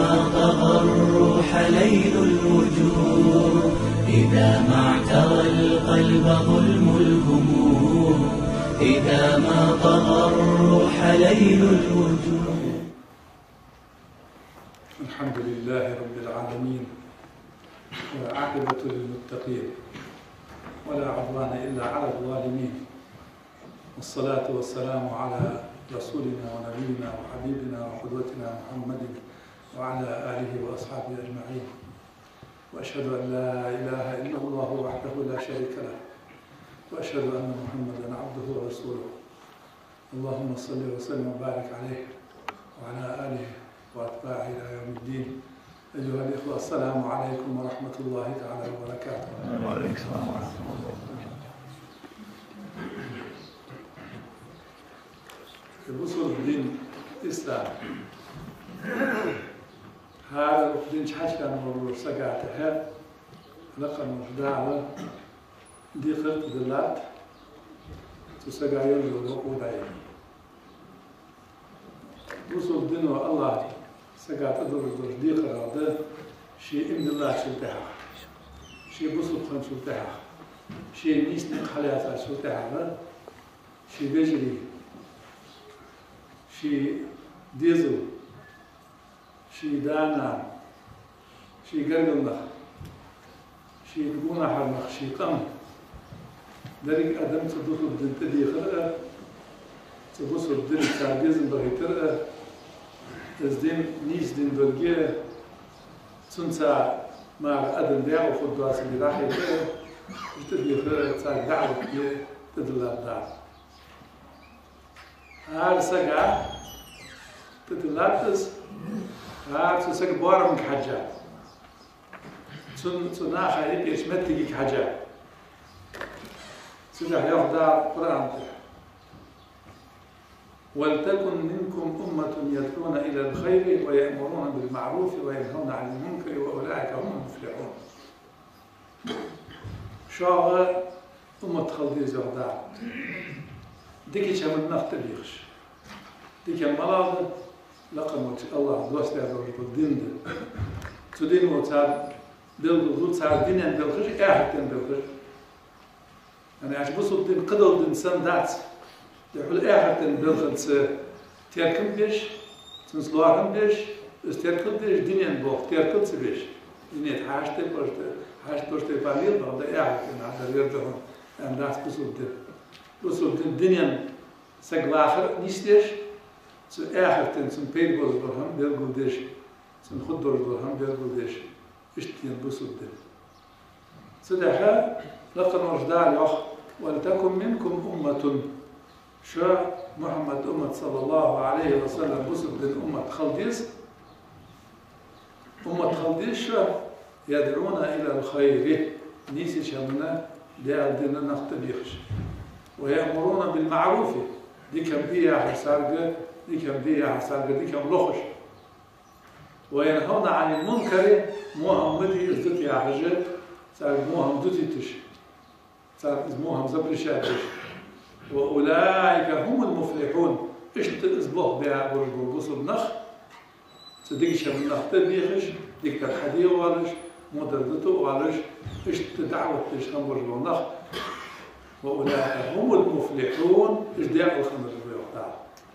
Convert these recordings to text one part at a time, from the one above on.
ما طغى الروح ليل الوجود، إذا ما اعترى القلب ظلم الهموم، إذا ما طغى الروح ليل الوجود. الحمد لله رب العالمين، والعاقبة للمتقين، ولا عدوان إلا على الظالمين، والصلاة والسلام على رسولنا ونبينا وحبيبنا وقدوتنا محمد وعلى آله وأصحابه أجمعين. وأشهد أن لا إله إلا الله وحده لا شريك له، وأشهد أن محمدا عبده ورسوله. اللهم صل وسلم وبارك عليه وعلى آله وأتباعه إلى يوم الدين. أيها الإخوة، السلام عليكم ورحمة الله تعالى وبركاته. وعليكم السلام ورحمة الله. بوصل الدين الإسلام هذا الدين حاجة من سجعتها لقى مجدعة دي خلط دلات تسجع يرجو الوقود عين. بوصل الدين والله سجعت دور دي قرار شيء إن الله شلتها، شيء بوصل خن شلتها، شيء نيس نخليها شلتها، شيء بيجري، شيء ديزل، شيء دانا، شيء قرقلنخ، شيء تقونا حرنخ، شيء قم. دريك أدم تدوث الدين تدي خلقه، تبص الدين تعجزن بغي ترقه، تزدين نيس دين بلقيه، تنسى مع أدم داع وخدواس اللي راح يترقه، تدي خلقه تساق دعوة كيه تدلال دار. هذا سجع تتلاتس، هذا سجع بارم كحجة، سناخ هيك اسمتك كحجة، سجع يخدع قرآن. ولتكن منكم أمة يدعون إلى الخير ويأمرون بالمعروف وينهون عن المنكر وأولئك هم المفلحون. شاغ أمة خلدي زغداء ديكي شامل نخت بيخش ديكي المرض لقمت الله دوست هذا الدين ده تدين وتعب بيلغو تعب دينيا بيلخش احد بيلخش يعني عشان بصوا الدين قدر الانسان دات يقول احد بيلخش تيركم بيش تنسلوهم بيش استيركم بيش دينيا بوخ تيركم بيش دينيا حاشته برشته باليل بعد احد هذا يرجعون ان دات بصوا الدين وصلت الدنيا سجل آخر نيستيش سو آخر تن سن بيد بوز برهم بيرجو ديش سن خد دور برهم بيرجو ديش اشتين بوصل الدين سدحا لقد مرجدال يخ ولتكن منكم أمة شا محمد أمة صلى الله عليه وسلم بوصل الدين أمة خلديس شا يدعون إلى الخير نيسي شمنا دي الدين نختبيخش ويأمرون بالمعروف دي كم بيها حسارقة دي كم بيها حسارقة دي كم لخش وينهون عن المنكر موهم مدي ازدتي حاجة صار موهم دوتي تش صار موهم زبرشات تش وأولئك هم المفلحون إيش تأزبوه بها بربوصل نخ صديق شام النخ تبيخش ديك الحدية والش مدردته والش إيش تدعوة تش هم بربو نخ وأولئك هم المفلحون إجداء الخمر بيوحدال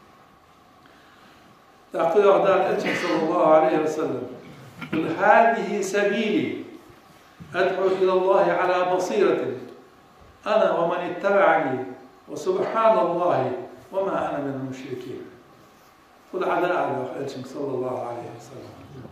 تقول يوحدال أنتم صلى الله عليه وسلم قل هذه سبيلي أدعو إلى الله على بصيرة أنا ومن اتبعني وسبحان الله وما أنا من المشركين. قل على أنتم صلى الله عليه وسلم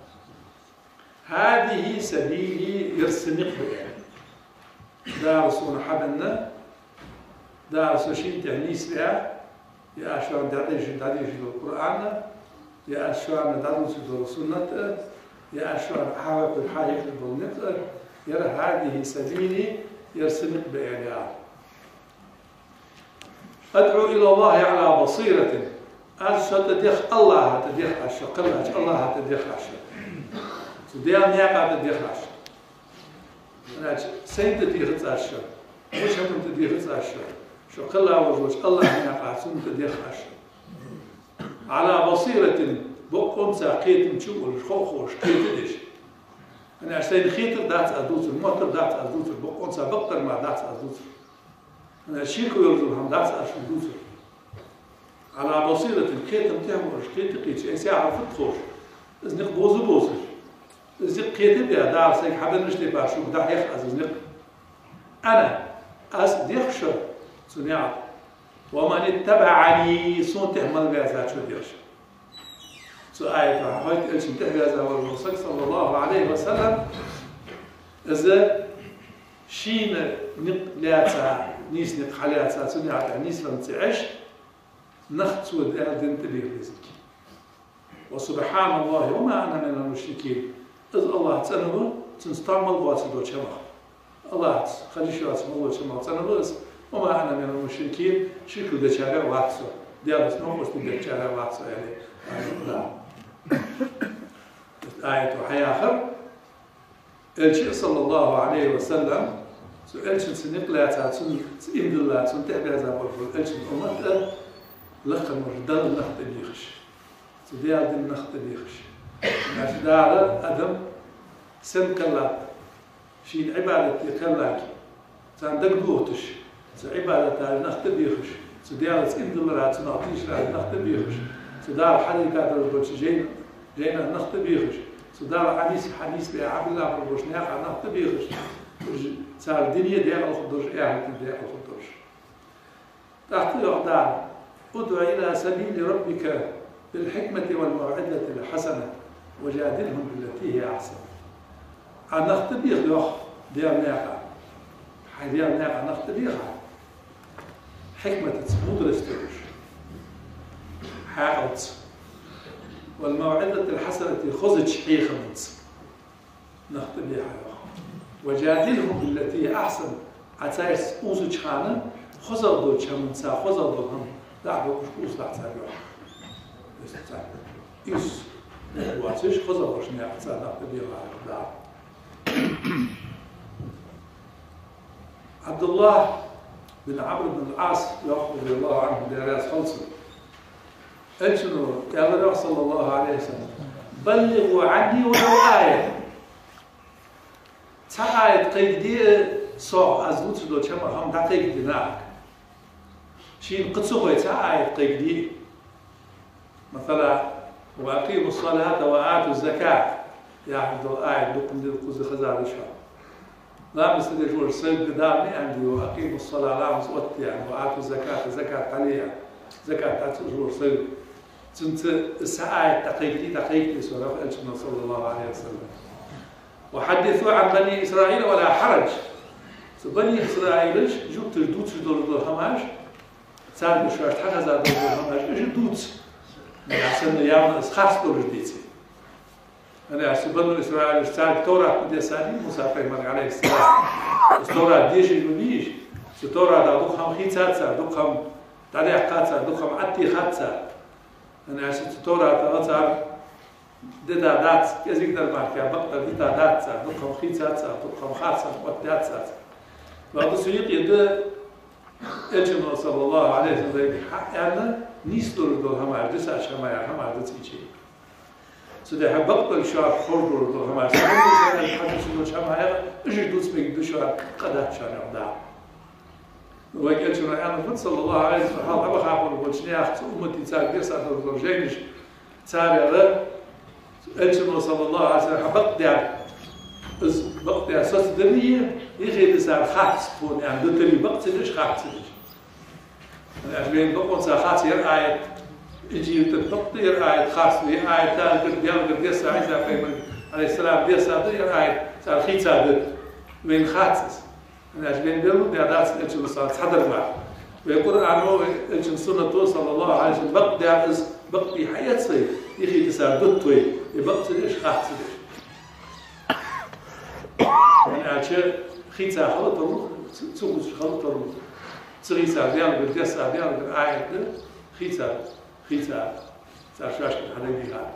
هذه سبيلي يرسمق بها دارسون حبنا دارس شيء تهنيس بها يا أشوار داديش القرآن يا أشوار دادوس السنة يا أشوار حاول الحاجة بالنطق يرى هذه سبيلي يرسمق بها أدعو إلى الله على بصيرة أرشد تدخ الله تدخ عشق قلنا الله تدخ عشق سديان يقع تدخ عشق أنا سيد تدخ عشق مش هم تدخ عشق شو قلنا وجوش الله يقع سن تدخ عشق على بصيرة بقوم ساقيت مشوول خوخوش كيتدش أنا عشان خيتر دات أدوتر موتر دات أدوتر بقوم سابقتر ما دات أدوتر أنا شيكو يرزو هم دات أدوتر على بصيرة الكيت متهم كيت قيتش أي ساعة فتخوش إزنق بوزر إزنق كيت بيا دار سيك حبل نشتي باشو بدح يخ إزنق أنا ديخشر سنعت ومن اتبعني صون تهمل بيا شو ديخشر آية فحويت إيش انتهى هذا والرسول صلى الله عليه وسلم إذا شين نقلاتها نيس نقحلاتها سنعت نيس لم تعيش نخت ود أهل تبيه رزق وسبحان الله وما أنا من المشركين إذ الله تنوى تنستعمل باتدو شمخ الله خلي شو اسمه الله شمخ تنوى وما أنا من المشركين شركوا دشارع واتسو ديالس نومس دشارع واتسو يعني لا آية وحي آخر الشيء صلى الله عليه وسلم الشيء سنقلاتها سنإمد الله سنتعبها زابر الشيء أمت لقم ردان النخت بيخش سديال دي النخت بيخش عشان دار أدم سن كلاك شين عبادة كلاك سندق بوتش سعبادة النخت بيخش سديال سإمد الله سنعطيش النخت بيخش سدار حديقات الرجوش جينا النخت بيخش سدار حديث عبد الله الرجوش ناقع النخت بيخش صار الدنيا ديال الخضرش ديال الخضرش تحت يعطى ادع إلى سبيل ربك بالحكمة والموعظة الحسنة وجادلهم بالتي هي أحسن. عن نخت بيخ ديال ناقع ديال ناقع نخت بيخ حكمة تسمود الاستروش حاقت والموعظة الحسنة خذت شحيخة نخت بيخ وجادلهم بالتي هي أحسن عتايس أوزج خانة خذوا دول شمنسا خذوا دول هم دعوا كشكوس لا تسابيع يس واتش خذوا وش نعطى نخت بيخ دعوا عبد الله بن عمرو بن العاص رضي الله عنه دراس خلصه قال شنو؟ قال الرسول صلى الله عليه وسلم بلغوا عني ولو آية آية قيد دي صع أزوت دو كما هم دقيق ديناك شين قصوا آية قيد دي مثلا وأقيموا الصلاة وآتوا الزكاة يعني دو آية دوكم دي القوز خزار الشهر لا مستدير جور سيد دارني عندي وأقيموا الصلاة لا مسوت يعني وآتوا الزكاة زكاة عليها زكاة جور سيد كنت الساعة تقيتي سورة الجنة صلى الله عليه وسلم وحدثوا عن بني إسرائيل ولا حرج بني إسرائيل جبت الدوت دول هماش صار بشوش حاجة زاد دول هماش إيش الدوت من أحسن يوم خاص دول جديد أنا أحسن بني إسرائيل صار تورا بدي سالي مسافر من عليه السلام تورا ديش يبيش تورا دا دخم خيتات دخم طريقات دخم عتي خاتsa أنا أحسن تورا تأثر ددا دات كذيك در ماركة بقدر ددا دات دخم خيتات دخم خاتsa ودات بعض السياق يد الجمع صلى الله عليه وسلم يعني نيستور دول همار دسا شمايا همار دسيجي سده بقدر شار خور دول همار سده حدث دول شمايا اجي دوس بيك دوشار قدات شار عدا وقال جمع أنا صلى الله عليه وسلم حال أبغى أقول بوجني أخت أمتي تسار قصة دول جينش تسار هذا الجمع صلى الله عليه وسلم بقدر أساس دريه يجي بسار خاص تكون يعني دتري بقت ليش خاص ليش أنا أجمعين بقون سار خاص يرعاية يجي تطبق يرعاية خاص يرعاية تاجر ديال قديس عيسى عليه السلام ديال سادة يرعاية سار خيت سادة وين خاص أنا أجمعين بيرو ديادات الجن صار تحضر معه ويقول عنه الجن سنة صلى الله عليه وسلم بق ديال بق في حياة صيف يجي بسار دتوي يبقت ليش خاص ليش أنا عشان خيتها خلط الروح تسوق خلط الروح تغيسها ديال بالجسا ديال بالعائد خيتها صار شاش هذا يها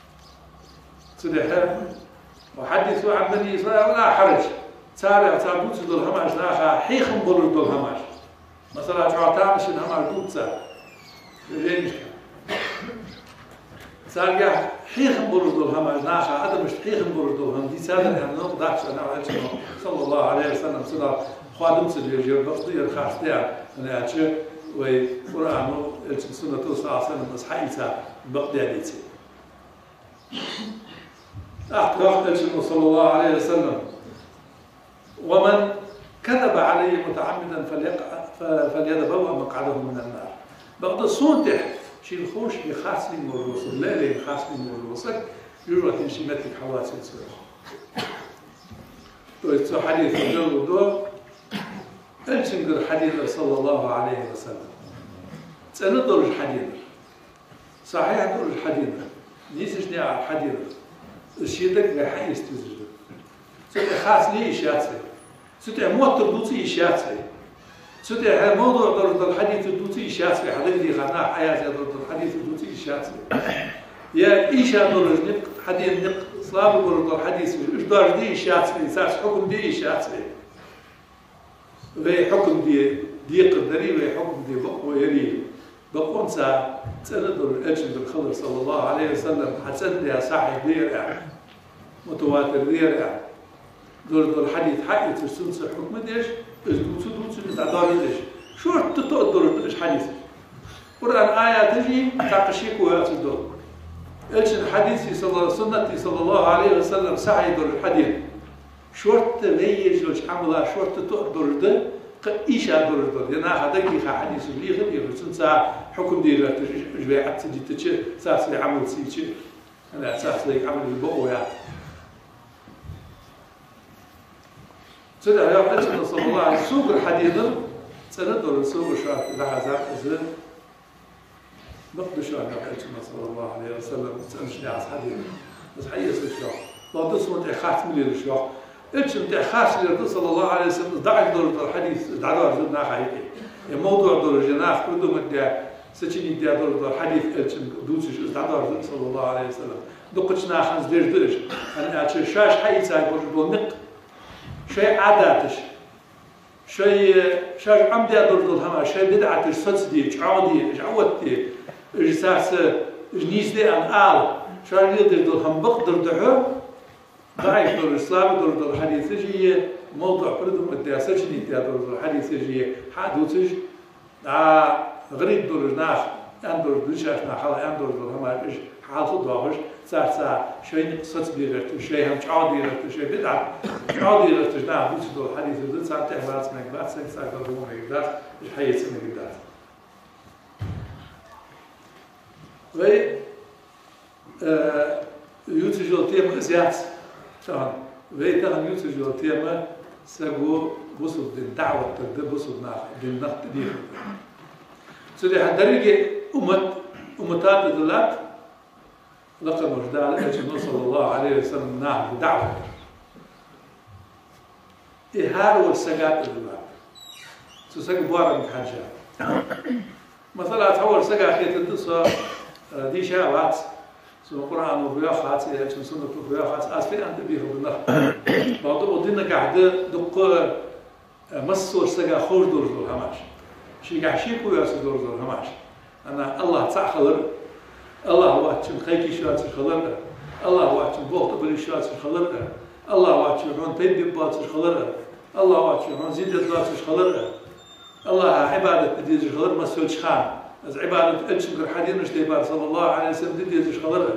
سدحها وحدثوا عن بني إسرائيل ولا حرج صار تعبوت دول هماش لا حيخ مبرر دول هماش مثلا تعطى مش هماش دوتسا رينش سارجع حيخم بردول هم ناخا هذا مش حيخم بردول هم دي سادة يعني نقدر أنا صلى الله عليه وسلم صلى خادم سجل جرب بقدر خاص ده أنا أشوف وقرآن السنة صلى الله عليه وسلم بس حيسا بقدر يدي أحكام صلى الله عليه وسلم ومن كذب علي متعمدا فليتبوأ مقعده من النار بعد الصون تحت شي الخوش يخاصني من الرسل لا لا يخاصني من الرسل يروح ينشمتك حواس السورة تو حديث الجل دو انشنقر حديث صلى الله عليه وسلم سندر الحديث صحيح دور الحديث نيسش نيا الحديث الشيدك غير يستزجد سوتي خاص لي شاتسي سوتي موتر دوتي شاتسي سوتي هذا موضوع دور الحديث دوتي شاتسي حديث خنا حياة دور الحديث دوتي شاتسي يا إيشا دور نق حديث نق صلاب دور الحديث إيش دور دي شاتسي ساس حكم دي شاتسي وهي حكم دي قدري وهي حكم دي بقوة يري بقون سا تندر الأجل بالخضر صلى الله عليه وسلم حسن لها صاحب دير متواتر دير دور الحديث حقي ترسل حكم ديش دوتو بتعدار ديش شو تقدر ايش حديث قرآن آية تجي تعقشيك ويا تدور ايش الحديث سنتي صلى الله عليه وسلم سعي دور الحديث شورت ليج وش حملا شورت تقدر ده إيش أدور دور لأن هذا اللي حديث اللي غير يرسل ساعة حكم دير تجي حتى تجي تجي ساس لي عمل سيتشي أنا ساس لي عمل البقوة سيدا يا حديث صلى الله عليه وسلم سوق الحديث سندور سوق شاف لحظة إذن نقدش أنا حديث صلى الله عليه وسلم سأمشي على حديث بس حيس الشيخ لا تصمت إخاف ملي الشيخ إيش أنت خاص اللي صلى الله عليه وسلم ضاع دور الحديث دعوة جدنا حقيقي موضوع دور الجناح كله مدة سجني دور الحديث إيش دوتش دعوة صلى الله عليه وسلم دقتنا خمس درج أنا شاش حي ساي برضو نق شيء عاداتش شيء شاش عمدي دور الهما شيء بدعة الصدي عودي عودتي إجساس جنيسدي أن آل شاش يدير دور هم بقدر دحو ضعيف دور الإسلام دور الحديث جي موضوع بردم الدراسة جدي دور الحديث جي حادوتش غريب دور الناس أندور دشاشنا حلا أندور دور هما إيش حاصل ضاغش ساعة شيء قصص بيرت شيء هم عادي رت شيء بدعة عادي رت جنا دوتش دور الحديث ده ساعة تحوالس مقدار ساعة دور مقدار إيش حيصير مقدار و يوتيوب تيم زياد شان ويتهم يوتيوب تيم سجوا بصوا الدعوة تقدر بصوا بالنقد دي سوري هالدرجة أمتات الدلات لقد مجدال النبي صلى الله عليه وسلم نعم دعوة إهار والسجات الدلات سوسج بوارم حاجة مثلا تحول سجا خيط الدسة دي شابات سو القرآن وبياخات إذا كان سنة وبياخات أسفل أنت بيه بالله بعض أودينا قاعدة دق مصور سجا خور دور هماش شيء قاعشيك ويا سدور دور هماش أنا الله تاع خلر الله واتشم خيكي شات خلر الله واتشم بوقت بلي شات خلر الله واتشم عن تيدي بات خلر الله واتشم عن زيد بات خلر الله عبادة ديز خلر ما سوتش خان از عبادة أجمع حديث مش تبار صلى الله عليه وسلم ديز خلر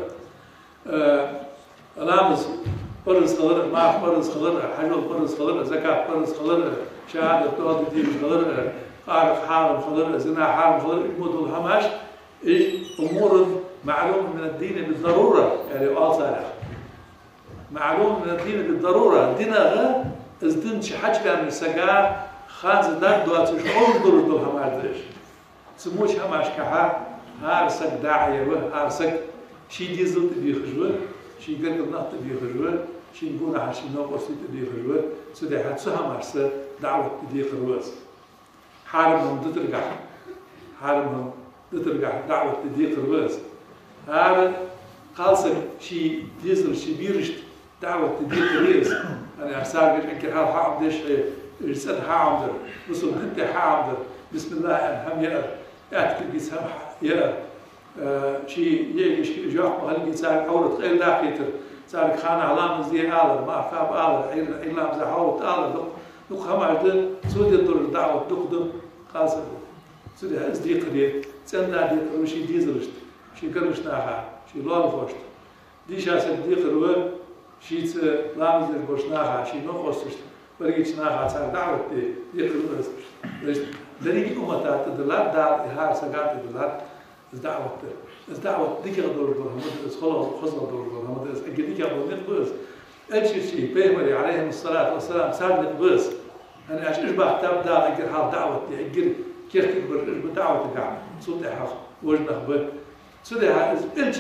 لامس فرز خلر ما فرز خلر حجل فرز خلر زكاة فرز خلر شهادة تواد ديز خلر عارف حارم خلر زنا حارم خلر يموت الهماش أمور معلوم من الدين بالضرورة يعني قال صالح معلوم من الدين بالضرورة دينا غير ازدن شي حاجة كان السجار خانز داك دوات شعور دور الهماش ديش سموش هماش كها هارسك داعية هارسك شي ديزل تبي خجول شي قلب نقط تبي خجول شي نقول على شي نوقف تبي خجول سودي حد سهم هرس دعوة تبي خروس حارمهم تترجع حارمهم تترجع دعوة تبي خروس هذا خالصك شي ديزل شي بيرشت دعوة تبي خروس أنا أرسال قلت إنك حاعم ديش رسالة حاعم وصل أنت حاعم بسم الله الهم يا أتكل بسم يا شيء يجيش جاك مهلكي سارك أورد غير داكيتر سارك خانة علام زي آلر ما فاب آلر إلا مزح أورد آلر دق خمرت سودي الدور دعوة دقدم قاسم سودي أزدي قريب سنة دي قروشي ديزرشت شي قرش ناها شي لون فوشت دي شاسك دي قروة شي لامزر بوش ناها شي نقصشت بريش ناها سار دعوة دي قروة دريجي أمتا تدلات دار إهار سقاط تدلات دعوة ديك دور هم خلاص دور هم أجديك أبو نقبس أجل شيء بيمري عليهم الصلاة والسلام سار نقبس أنا أشبه تبدأ أجر حال دعوة أجر كيف تكبر بدعوة تقع صوت حق وجنه به سودها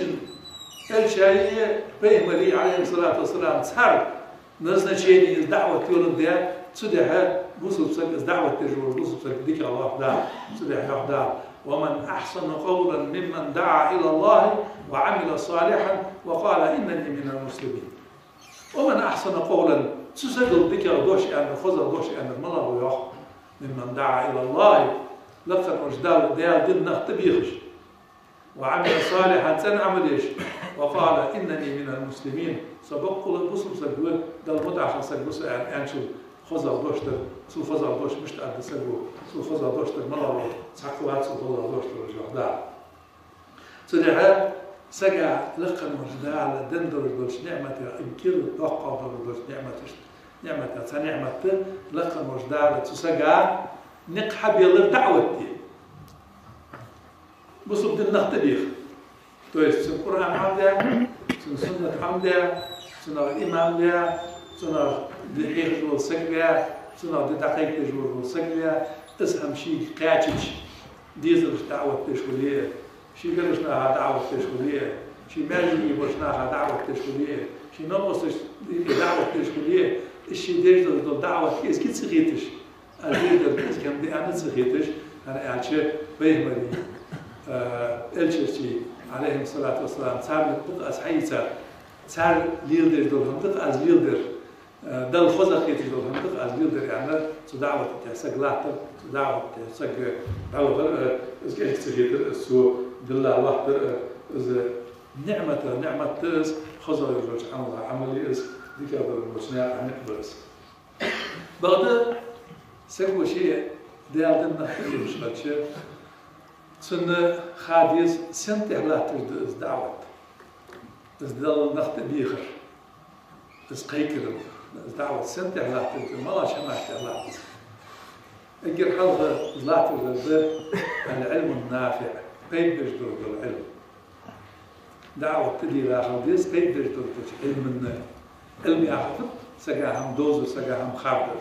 الشيء بيمري عليهم الصلاة والسلام سار نزنا شيء الدعوة يولد ده سودها بوصل سك دعوة تجور بوصل سك ديك الله دار سودها يحضر ومن أحسن قولا ممن دعا إلى الله وعمل صالحا وقال إنني من المسلمين ومن أحسن قولا تسجل بك دوش أن خذ دوش أن المرض ويخ ممن دعا إلى الله لقد وجدال ديال دين نختبيخش وعمل صالحا تنعمل إيش وقال إنني من المسلمين سبق قول بصم سجوه دل مدعش سجوه أنشل خذ دوشتر سو خذ دوش مش تعد سجوه سو خذ دوشتر مرض سحقوات سو خذ دوشتر وجهدار سدها سجع لقن وجدال دندر دوش نعمة إنكر توقع دوش نعمة سنعمة لقن وجدال تسجع نقحب يلر دعوتي بصب دين نختبيخ تويس سن القرآن حمده سن سنة حمده سن الإمام لها سن دقيق جول سجع سن دقيق جول سجع اسهم شيء قاعدش ديزل دعوة تشولية شيء قرشناها دعوة تشولية شيء مالي بوشناها دعوة تشولية شيء نمص دعوة تشولية الشيء ديزل دعوة كيس كيت سخيتش الجيدر كيس كم دي أنا سخيتش أنا أعشى بيهمني الشيء عليهم الصلاة والسلام صار بقى حيسة صار ليلدر دول منطقة از ليلدر دل خزق كيت دول منطقة از ليلدر يعني دعوة تسجلاتر دعوة تسج دعوة إذا كنت سخيتر سو دللا وحدر إذا نعمة تس خزق يروج عملي إذا ذيك الوجناء عن بس بعد سووا شيء ديالنا مش بتشي سنة خاديس سنة لا تجد دعوة دل نخت بيخر قيكر دعوة سنة لا تجد ما لا شمعت لا اجر حلقة لا تجد العلم النافع بين بجدور العلم دعوة تدي لا خاديس بين بجدور علم يعرف سجاهم دوز وسجاهم خادس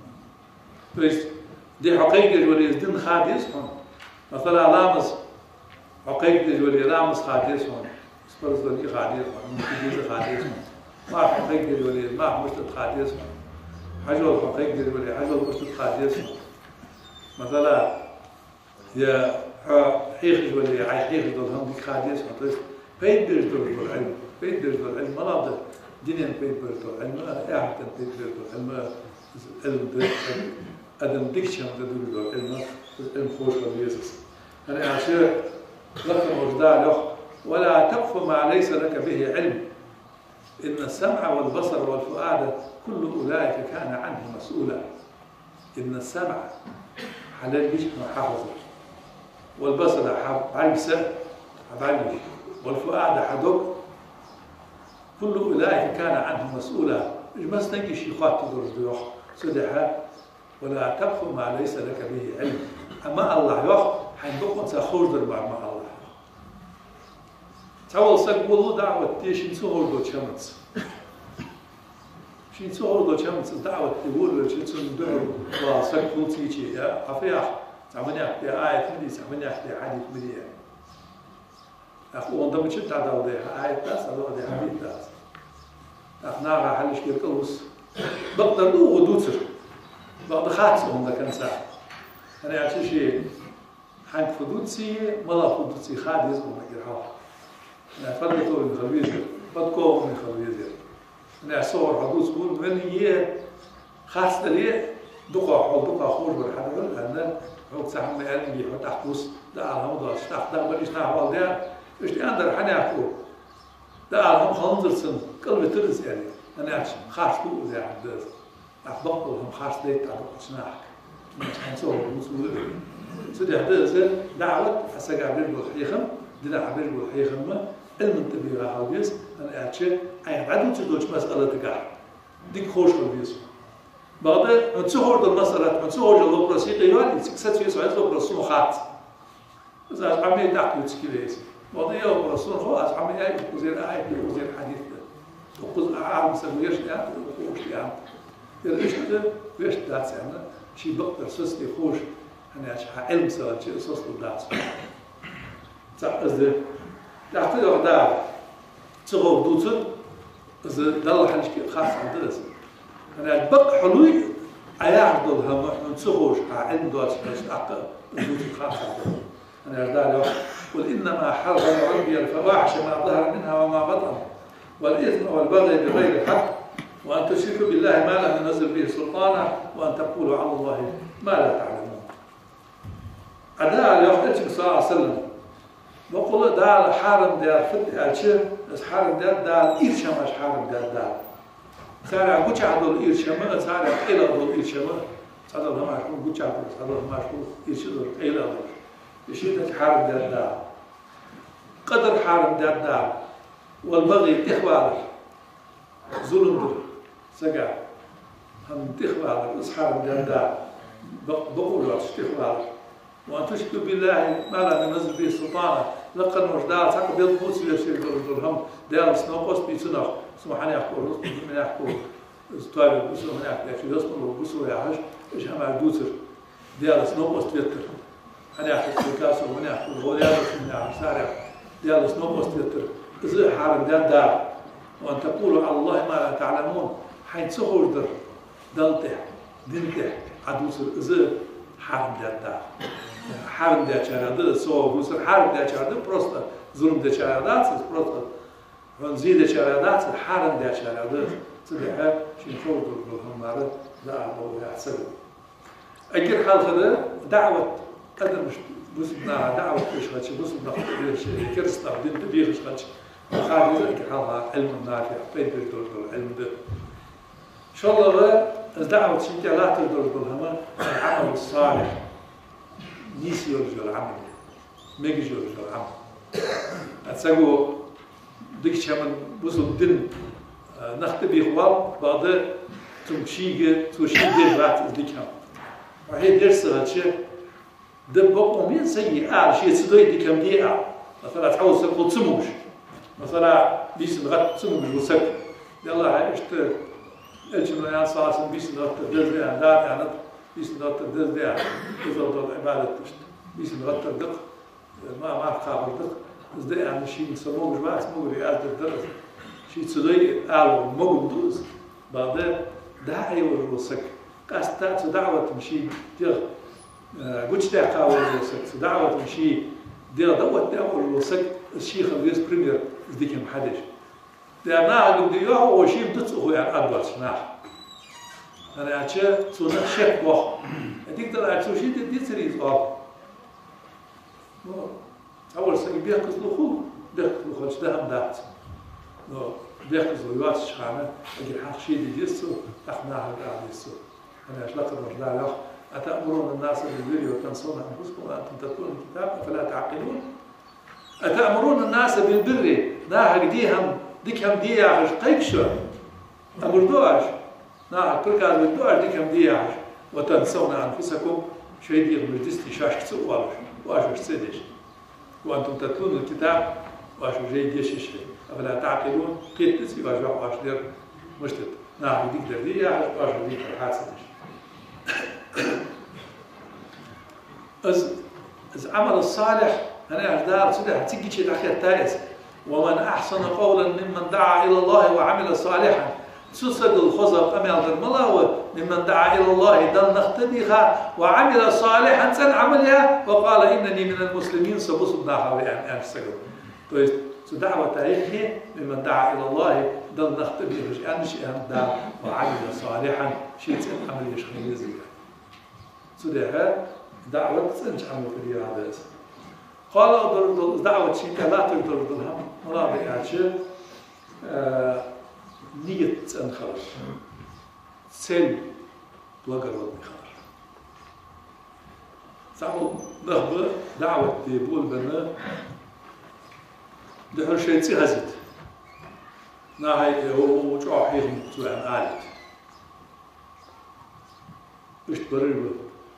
بس دي حقيقة وليس دين خادس مثلا لامس حقيقة ولي لامس خادس هون سبرز ولي خادس هون مكيز خادس هون ما حقيقة ولي ما مشتت خادس هون حجول حقيقة ولي حجول مشتت خادس هون مثلا يا حيخ ولي حيخ دول ديك خادس هون بيد دول العلم بيد دول العلم مناطق دينين بيد دول العلم إعادة بيد دول العلم أدم ديكشن تدور العلم خوش باليسوس أنا أعشى لكن وجداء له ولا تقف ما ليس لك به علم إن السمع والبصر والفؤاد كل أولئك كان عنه مسؤولا إن السمع حلال بيش حافظ والبصر عبسة عبالي والفؤاد حدق كل أولئك كان عنه مسؤولا ما استنجي شيء خاطر تدور سدحها ولا تقف ما ليس لك به علم أما الله يخ حنبقى تخرج مع الله تقول سك والله دعوة تيشين سهول دو شمس شين سهول دو شمس دعوة تقول شين سندور وسك فلتيجي يا أفيا زماني أحكي آية مدي زماني أحكي حديث مدي أخو عندما شفت هذا وده آية بس هذا وده حديث بس أخناها حلش كيركوس بقدر دو ودوتر بعد خاطرهم ذاك الساعة أنا أعرف شيء حنك فدوتسي ملا فدوتسي خادس وما يرحاه أنا فلتوا من خلويزر بدكوا من خلويزر أنا أصور حدوث بقول من هي خاصة ليه دقة خوش بالحدث لأن هو سهم علمي حتى حدوث ده على موضوع استخدام بليش نحول ده إيش أندر حناكو ده هم خنزرسن قلب ترس يعني أنا خاص تو زي عبد أخبطهم خاص ليت عبد سناك نصور مسؤول سيدي هذا دعوة حسق عبد الحيخم دنا عبد الحيخم ما المنتبه راح البيس أنا أشيء أي عدو تدوش مسألة تقع ديك خوش البيس بعد نتصور ده المسألة نتصور جو البراسي قيوان يسكت في سؤال البراسون خات إذا عمي دعك يتسكيليس بعد يا البراسون هو أز عمي أي وزير آية وزير حديث وقز عام سويش يعني وخوش يعني إيش ده ويش دات يعني شيء بقدر سوسي خوش أنا أشحى علم سوى شيء سوسي دات إذا تعطيه دار تغو دوتر إذا دل حنشكي خاص عن درس أنا بق حلوي أيعرض الهم من تغوش علم دوت بس أقل دوتر خاص عن درس أنا دار قل إنما حرم ربي الفواحش ما ظهر منها وما بطن والإثم والبغي بغير الحق وأن تشركوا بالله ما لم ينزل به سلطانا وأن تقولوا على الله ما لا تعلمون. أداء اليوم صلى الله عليه وسلم بقول دال حارم دار فت أشياء حارم دار إيرشم أش حارم دار سارع قوش عدول إيرشم سارع إلى دول إيرشم سارع هم أشكون قوش عدول سارع هم أشكون إيرشدول إلى دول يشيل حارم دار قدر حارم دار والبغي إخوار ظلم سجع هم تخوار إصحاب دار بقولوا تخوار وأن تشركوا بالله ما لا ينزل به سلطانا لقد مجدار ساق بيض بوس يصير دورهم دار سنوقس بيسنخ سمحنا يحكوا من يحكوا استوى بوسوا من يحكوا في يصبروا بوسوا يا حج إيش هم عدوتر دار سنوقس تويتر أنا يحكوا كاسو من يحكوا غوليا من يحكوا سارع دار سنوقس تويتر إذا حارم دار وأن تقولوا على الله ما لا تعلمون حين سهول در دلته دنته عدوسر إذا حارم دار حارم دار شهادة سو بوسر حارم دار شهادة بروستا ظلم دار شهادات بروستا ونزيد شهادات حارم دار شهادة تبعها شين فوق هم مارد لا أبو يحسب أجر حال هذا دعوة قدر مش بوسنا دعوة إيش هاتش بوسنا كرسنا بدين تبيه إيش هاتش خارج أجر حالها علم نافع بين دور العلم ده إن شاء الله دعوة شنك لا تقدر بالهم العمل الصالح نيسي يرجع العمل ميجي يرجع العمل أتسقوا ديك شمن بوسو دين نختبي خوال بعد تمشيجة رات ديكها وهي درس هالشيء دبقوا مين سيء شيء تدوي ديكم ديئة مثلا تحاول تقول تسموش مثلا بيس نغت تسموش وسك يلا إيش الجملة صارت بيس نغت دزدي عن دار يعني بيس نغت دزدي عن يفضل عبادة بيس نغت الدق ما خابر دق دزدي عن شيء يسموه جماعة يسموه رياضة الدرس شيء تدوي أعلى مقدوس بعد داعي والوسك قاست دعوة مشي دير قلت تاعها والوسك دعوة مشي دير دوت دعوة والوسك الشيخ الرئيس بريمير ذيك محدش دعنا قد ديوه وشيء بدته يعني أدوات ناح أنا أشياء صنع شيء واحد هذيك ترى أشياء شيء دي تريز أول سنة بيحكز لخو بيحكز لخو ده هم دات بيحكز لويات شحنة أجل حق شيء ديسو أخناها الآن ديسو أنا أشلق الرجل له أتأمرون الناس بالبر وتنسون أنفسكم وأنتم تتلون الكتاب أفلا تعقلون أتأمرون الناس بالبر ناهق ديهم ديكهم دياعش قيكشو أمردوش ناهق كل كان بدوش ديكهم دياعش وتنسون أنفسكم شيء ديال مجلستي شاش كسو واش سيدش وأنتم تتلون الكتاب واش جاي ديش شيء أفلا تعقلون قيت تسي واش دير مشتت ناهق ديك دياعش واش ديك حاسدش إذ عمل الصالح أنا أجدار صدق تيجي شيء أخي التائس ومن أحسن قولا ممن دعا إلى الله وعمل صالحا سوسد الخزق أمي الله ممن دعا إلى الله دل نختبيها وعمل صالحا سن عملها وقال إنني من المسلمين سبصدناها وأن أفسقوا طيب دعوة تاريخي ممن دعا إلى الله دل نختبيها أن شيء دعا وعمل صالحا شيء سن عمل يشخيزي صدقها دعوة سنج عمل في هذا قال أقدر دعوة شيء لا تقدر هم ولا بيعشر نية أنخرج سل بلغر ودخار سأقول نخبر دعوة بول بنا ده شيء تهزت ناهي هو جاههم توان عالت مش بريبه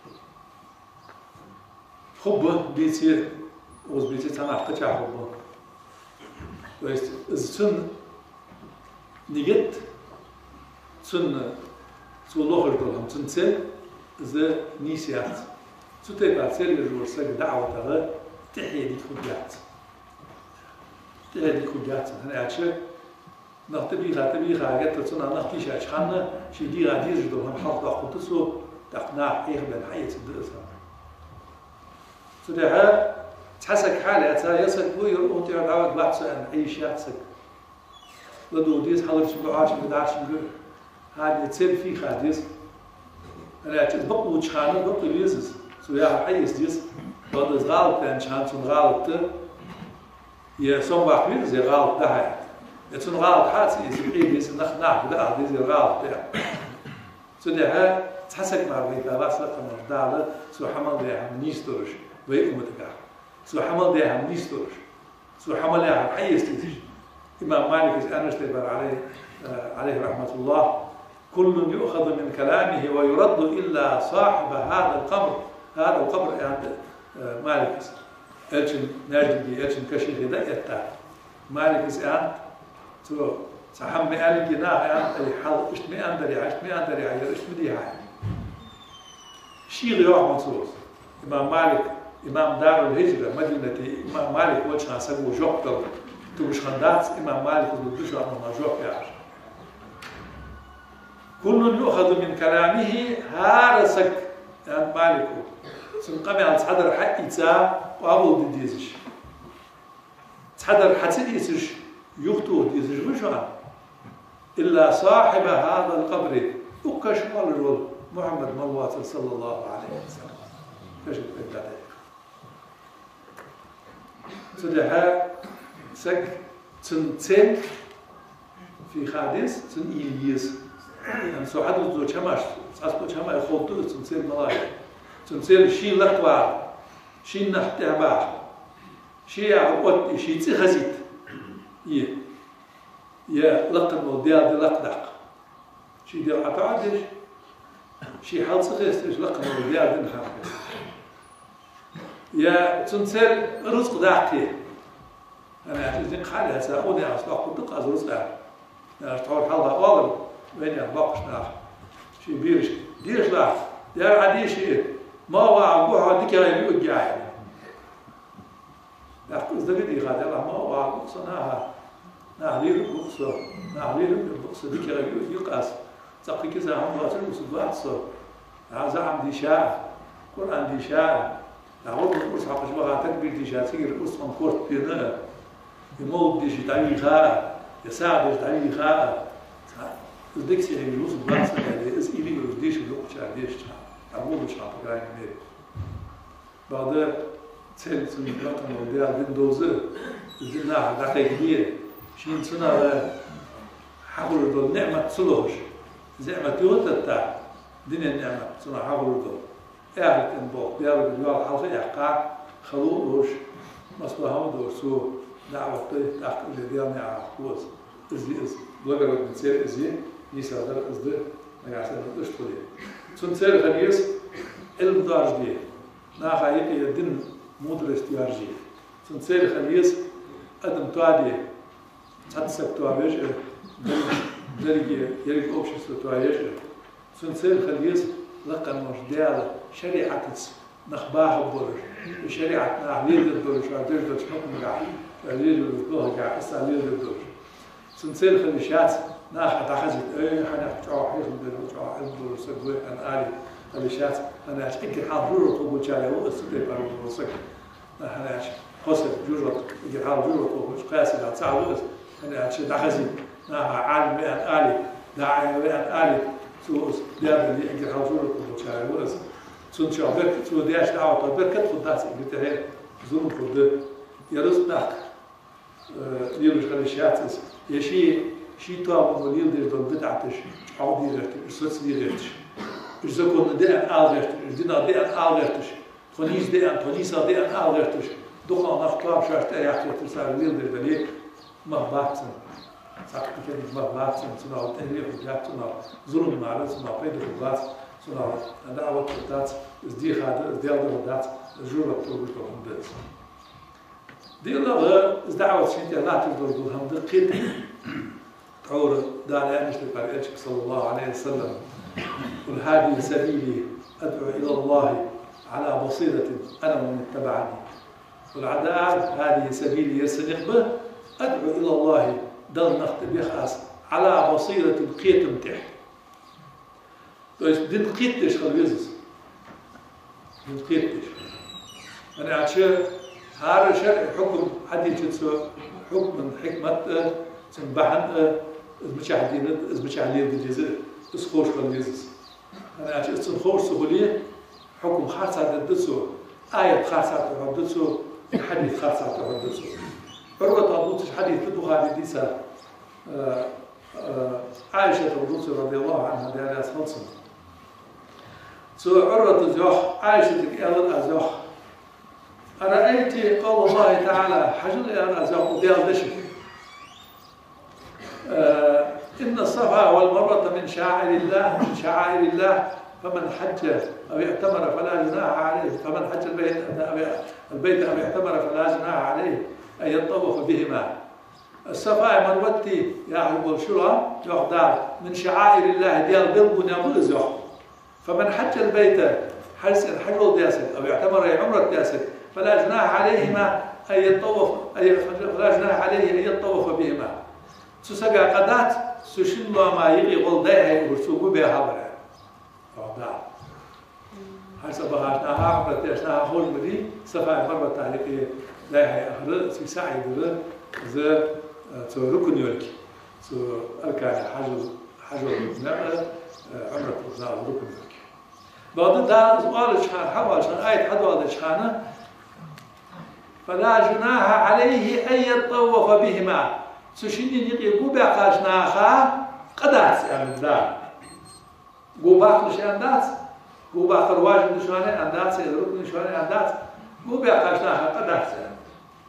حبه بيتي وز بيتي تناقض حبه ويست سن نيجت سن سولوخر دولهم سن سل ز نيسيات ستبع سل الورسك دعوة تغى تحيي دي كوجات تحيي دي كوجات أنا أشوف نختبيها قلت لنا نختيش أشخاصنا شيء دي غادي يجدوا هم حط قطسو تقناع إيه بين حياة الدراسة سدها تحسك حالة تا يسك وير أنت عاود بحث عن أي شيء تسك لدو ديس حضر شو بعاش بدعش نقول هذا يتصير في خاديس أنا أتبقى وتشخانه بقى ليزس سويا حيس ديس بعد غلط كان شان سون غلط يا سون واحد زي غلط ده يتون غلط حاسس يسبقي ديس نخنع بدا ديس غلط ده سدها تحسك مع بيتا بس لما دعلا سو حمل ده نيستورش ويقوم تقع سو حمل ده نيستورش سو حمل ده حيس ديس إمام مالك أنا اشتبر عليه رحمة الله كل يؤخذ من كلامه ويرد إلا صاحب هذا القبر يعني مالك ألشن ناجدي ألشن كشيخ دقيقة مالك يعني تو سحم مئة جناح يعني أي حال اشتمي أندري اشتمي هاي شيء غير منصوص إمام مالك إمام دار الهجرة مدينة إمام مالك وجهه سبوا جوكتر توش خندات إمام مالك ودوش عنه مجوك يعرف كل يؤخذ من كلامه هارسك يعني مالك سنقامي على تحضر حق إتسا وأبو ديزش تحضر حتى ديزش يخطو ديزش وشوان إلا صاحب هذا القبر أكش والرول محمد مواصل صلى الله عليه وسلم كشف الدليل سدها سك تنتين في حادث تن إليس يعني سو حدث دو تشماش أسبوع تشما يخوض تنتين ملاك تنتين شيء لقوا شيء نحتاج شيء عقد شيء تخزيت يا لقن وديال لقدق شيء ديال عقادش شيء حال صغير لقن وديال نحرق يا تنتين رزق داقي أنا أعتقد خالها سأقول يا أصلاح قلت أزرز لا أشتغل حلقة أول وين يبقش ناخ شيء بيرش ديرش لا دير عادي شيء ما هو عبوها ديك يبيو جاي أقول زبدي غادي الله ما هو عبوس ناها نعليل بقصة نعليل بقصة ديك يبيو يقاس تقي كذا هم واتر وسبات صار هذا عم دي شاء قرآن دي شاء أقول القرص حق شبه تكبير دي شاء تيجي القرص من كورت بينا يموت ديش تعيخها يساعد تعيخها الدكسي يعني الوصف بلاصة يعني إز إلي وديش الوقت عديش أقول مش عارف قاعد منين بعد تسل سنة رقم وديع دين دوزة الدنيا دقيقة كبيرة شين سنة حاول دول نعمة صلوش زعمة يوتا تاع دنيا النعمة سنة حاول دول أهل تنبوق بيارو باليوال حلقة يحقع خلوش مصباحهم دورسو دعوة تحت اللي ديالنا على قوس إزي بلغر بنسير إزي نيسا در إزدر نقاسنا نشتغل سنسير خليس علم دارج دي ناخا يدين مدرس ديارجي سنسير خليس أدم توادي تحدثك توابيش درجة يريد أوبشنس توابيش سنسير خليس لقن مش ديال شريعة نخباها بورش وشريعة نعليل الدورش وعدير دورش حكم قاعد عليل الدور قاعد عليل الدور سنسير خليشات ناخذ أخذت حنا بتوع حيخ بتوع الدور سجوا أنا آلي خليشات أنا أشكي حاضر طوب جالي وأستدي بارو وسك أنا أش قصد جورة يجي حاضر جورة طوب قاسي لا تساعد أنا أش أخذت ناخذ عالم أنا آلي داعي أنا آلي سو دابا اللي يجي حاضر جورة طوب جالي وأس سنشوف بك سو دياش دعوة بركة خداسي بتهيأ ظلم خده يرزقك ليلوش خلي شاتس شي طاب وليل دير دون بدعتش عودي رتش سوتس دي رتش زكون دي ان رتش دينا دي ان رتش تونيس دي ان تونيسا دي ان رتش دوخان نختار شاشت يحكي تسار ليل دير بني ما باتن ساعات كده ما باتن سنا تنري وجاتنا ظلم معرض سنا بيد الغاز سنا دعوة تات دي خاد دي دات جورة توبة وهندس دي الله دعوة شيء لا تقدر هم دقيق تعور دانا أنشد بارئتك صلى الله عليه وسلم قل هذه سبيلي أدعو إلى الله على بصيرة أنا ومن اتبعني والعداء هذه سبيلي يسنق به أدعو إلى الله دل نختب يخاص على بصيرة قيت متح دين قيتش خلويزس دين قيتش أنا عشان هذا شرع حكم حديث حكم من حكمة تنبحن مشاهدين الجزء اسخوش خلويزس أنا عشان اسخوش سهولية حكم خاصة الدسو آية خاصة الدسو حديث خاصة الدسو عروة أبوتش حديث البخاري ديسا عائشة رضي الله عنها ديالها خلصنا سو عروة الزوح عائشة قال الزوح أرأيت قول الله تعالى حجل أنا الزوح وديال دشك إن الصفا والمروة من شعائر الله فمن حج أو اعتمر فلا جناح عليه فمن حج البيت أو اعتمر فلا جناح عليه أن يطوف بهما الصفا مروتي يعرف الشرى يحضر من شعائر الله ديال بلبن يبوز فمن حج البيت حج دياسد أو اعتمر عمرة دياسد فلا جناح عليهما أن يطوف فلا جناح عليه أن يطوف بهما سسقى قدات سشن ما يغي غلديه ورسوقوا بها برا يحضر حسب غاشناها عمرة دياسناها خول مدي صفا مرة تعليقية لا هي أخر سعي دل ذا ركن يلك أركان حجر النعمة عمرة الزار ركن يلك بعد ده سؤال شحان حوال شحان آية حدوى شحانة فلا جناح عليه أن يطوف بهما سشيني نقي قوبا قاشناها قدات يعني دا قوبا قلش أندات قوبا قرواج نشانة أندات سيد ركن نشانة أندات قوبا قاشناها قدات يعني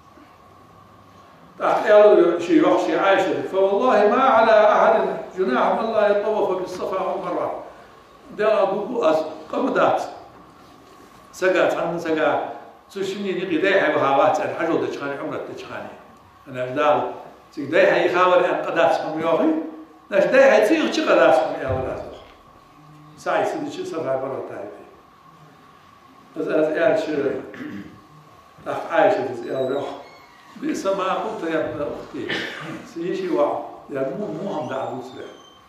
قالوا شيء يخشي عائشة فوالله ما على أحد جناح من لا يطوف بالصفا والمروة ده أبو قمدات سقات عن سقات سوشني نقدي حي بهاوات عن حجر دشخاني عمرة دشخاني أنا أجدال تقدي حي خاور عن قداتكم يوخي نجدي حي تيغ شي قداتكم يا ولاد ساعي سيدي شي صفا برا تايبي بس أز شي تحت عائشة تسأل بئس ما قلت يا ابن أختي سيشي وعو يعني مو هم دعبوت له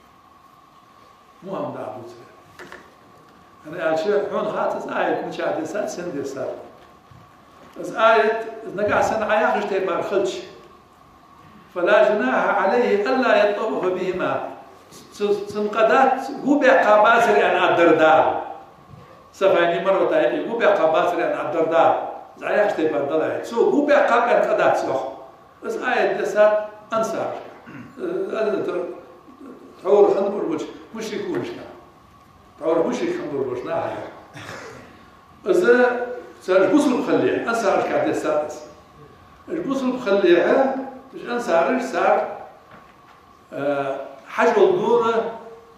مو هم دعبوت له أنا قال شيء حون خاطس آية مشاهدة سات سندي سات بس آية نقع سنة عياخش تيبار خلش فلا جناح عليه ألا يطوف بهما سنقدات هو بيقى باسر عن الدردار سفاني مرة تايقي هو بيقى باسر عن الدردار زعياش تبى ضلعت سو هو بيعقاب كان قدات سوخ بس آية دسات أنصار تعور خنبر وجه مشركون شكا تعور مشرك خنبر وجه ناها إذا صار البصل بخليها أنصار كعدة سادس البصل بخليها مش أنصار صار حجر الدورة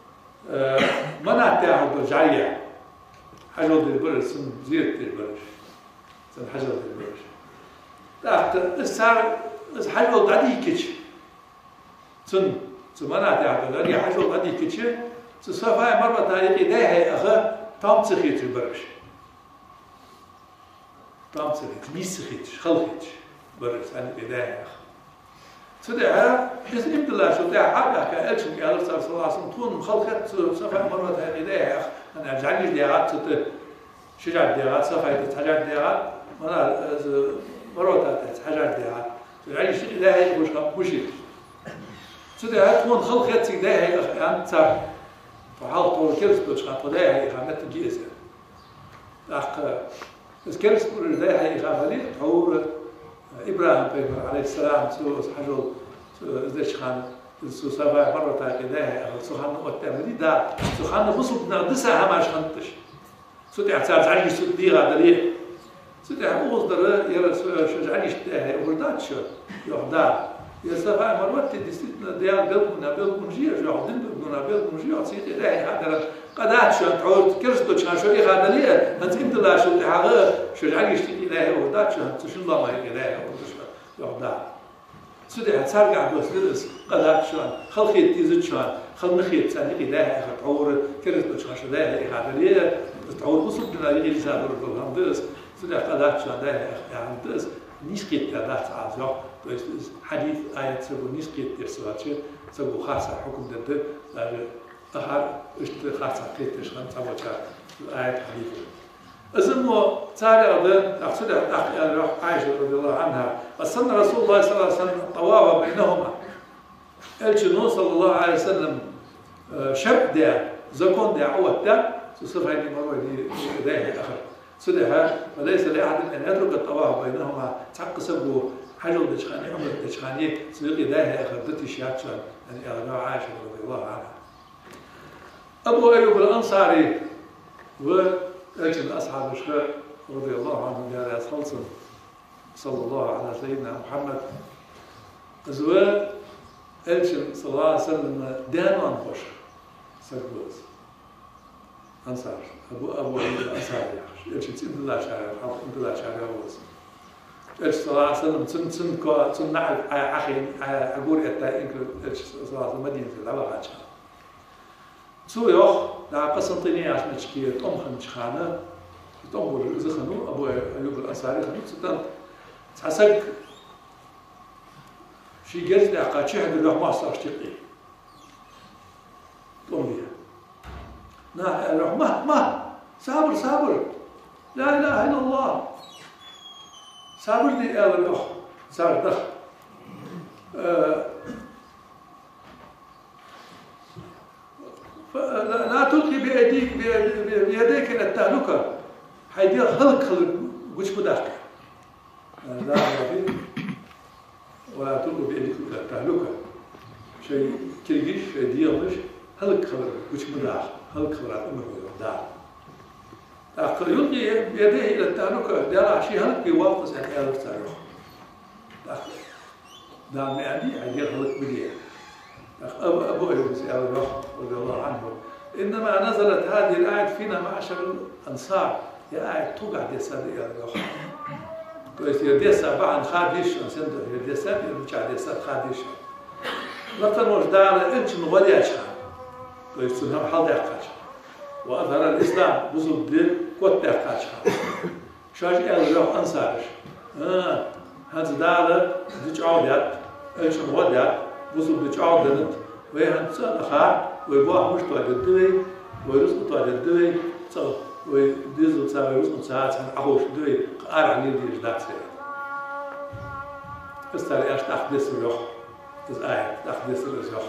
مناطع برجعية حجر البرج سن زيرة البرج سن حجر البرج تحت صار حجر غادي كيتش سن مناطع غادي حجر غادي كيتش تصفى مرة تاريخي ده هي أخا تام تسخيت البرج تام تسخيت ميسخيت خلخيت برج أنا بداية أخ تدعى اسم الله شو دعى حقك كألش قال صلى الله عليه وسلم تكون مخلقت صفحة مرة هذه ده أخ أنا أرجعني ديات شجع ديات صفحة حاجات ديات مرة حاجات ديات يعني شيء ده هي مش تدعى تكون خلقت ده هي أخ أنت فحال طول كيف تشخص ده هي خامات الجيزة أخ بس كرس ده هي خافلي حور إبراهيم بيبر عليه السلام سو حجول زيش خان سو سبع مرة تاكده سو خان وتأمري دا سو خان بصوب نقدسها هماش خنتش سو تعتاد عجي سو دي غادريه سو تعوز در يرى شجعني شتاه وردات شو يهدا يا سبع مرات تدستنا ديال قلبنا جير يعدن بنا جير عصيت إلهي هذا قدات شو تعود كرستو كان شو غادريه أنت أنت لا شو تعغى شجعني شتي إلهي وردات شو تش الله ما إلهي يهدا سودي هتسرع بس قدات شو خلقيت تيزت شو خل نخيت ثاني إلهي تعور كرستو كان شو إلهي غادريه تعور بصوب بنا يجي زادور بالهم درس سودي قدات شو ده يعني درس نيسكيت قدات عزيز بس حديث آية سبو نيسكيت ترسواتش سبو خاصة حكم ضد أخر اشت خاصة قيتش خن سبو آية حديث أزمو تاري أظن أقصد عائشة رضي الله عنها أصلنا رسول الله صلى الله عليه وسلم طوابا بينهما الجنو صلى الله عليه وسلم شب ده زكون ده عوض ده صفة يعني مرة دي آخر سدها وليس لأحد أن يترك الطواف بينهما تحق سبو حجل دشخاني عمر دشخاني سيقي داهي أخذتي شاتشان يعني أغنى عائشة رضي الله عنها أبو أيوب الأنصاري وأجل أصحاب الشيخ رضي الله عنهم يا رياض خلصن صلى الله على سيدنا محمد أزواج أجل صلى الله عليه وسلم دانوان خوش سكبوز أنصار أبو أنصار يا شيخ أنت لا شاعر أنت لا شاعر أبوز إيش صلى الله عليه وسلم تن نعرف أخي أقول أنت إنك إيش صلى الله عليه وسلم مدينة العبا غاتشا سو يوخ دا قسنطينية عشان تشكي تأم خنشخانة تأم زخنو أبو أيوب الأنصاري خنو ستان تحسك شي جلس لعقا شهد اللوح ما صار اشتقي تأم بيها لا اللوح ما صابر لا إله إلا الله صابر دي اللوح صار دخ لا تلقي بيديك إلى التهلكة حيدي خلق وش بدك لا ولا تلقي بيديك إلى التهلكة شيء كريش دي مش خلق وش بدك خلق أمه دار يلقي بيديه إلى التهلكة ده شيء خلق يوافق يعني هذا التاريخ ده يعني حيدي خلق بديه أبو أيوب رضي الله عنه إنما نزلت هذه الآية فينا معشر الأنصار يا آية توقع دي سادة يا رب كويس يدي سابعا خادش أنسنده يدي سابع يرجع دي ساب خادش لكن وجدار إنش نولي أشهر كويس سنهم حال دقاش وأظهر الإسلام بصد دي قد دقاش شاش يا رب أنصارش هذا دار ديش عودات إنش نولي بصب بتشعر دنت ويهن تصل خار ويبوح مش توعد الدوي ويرسل توعد الدوي تصل ويديزل تصل ويرسل ساعات عن أخوش الدوي قار عليه دي جدات سيد استري أش تحدث الروح تزايد تحدث الروح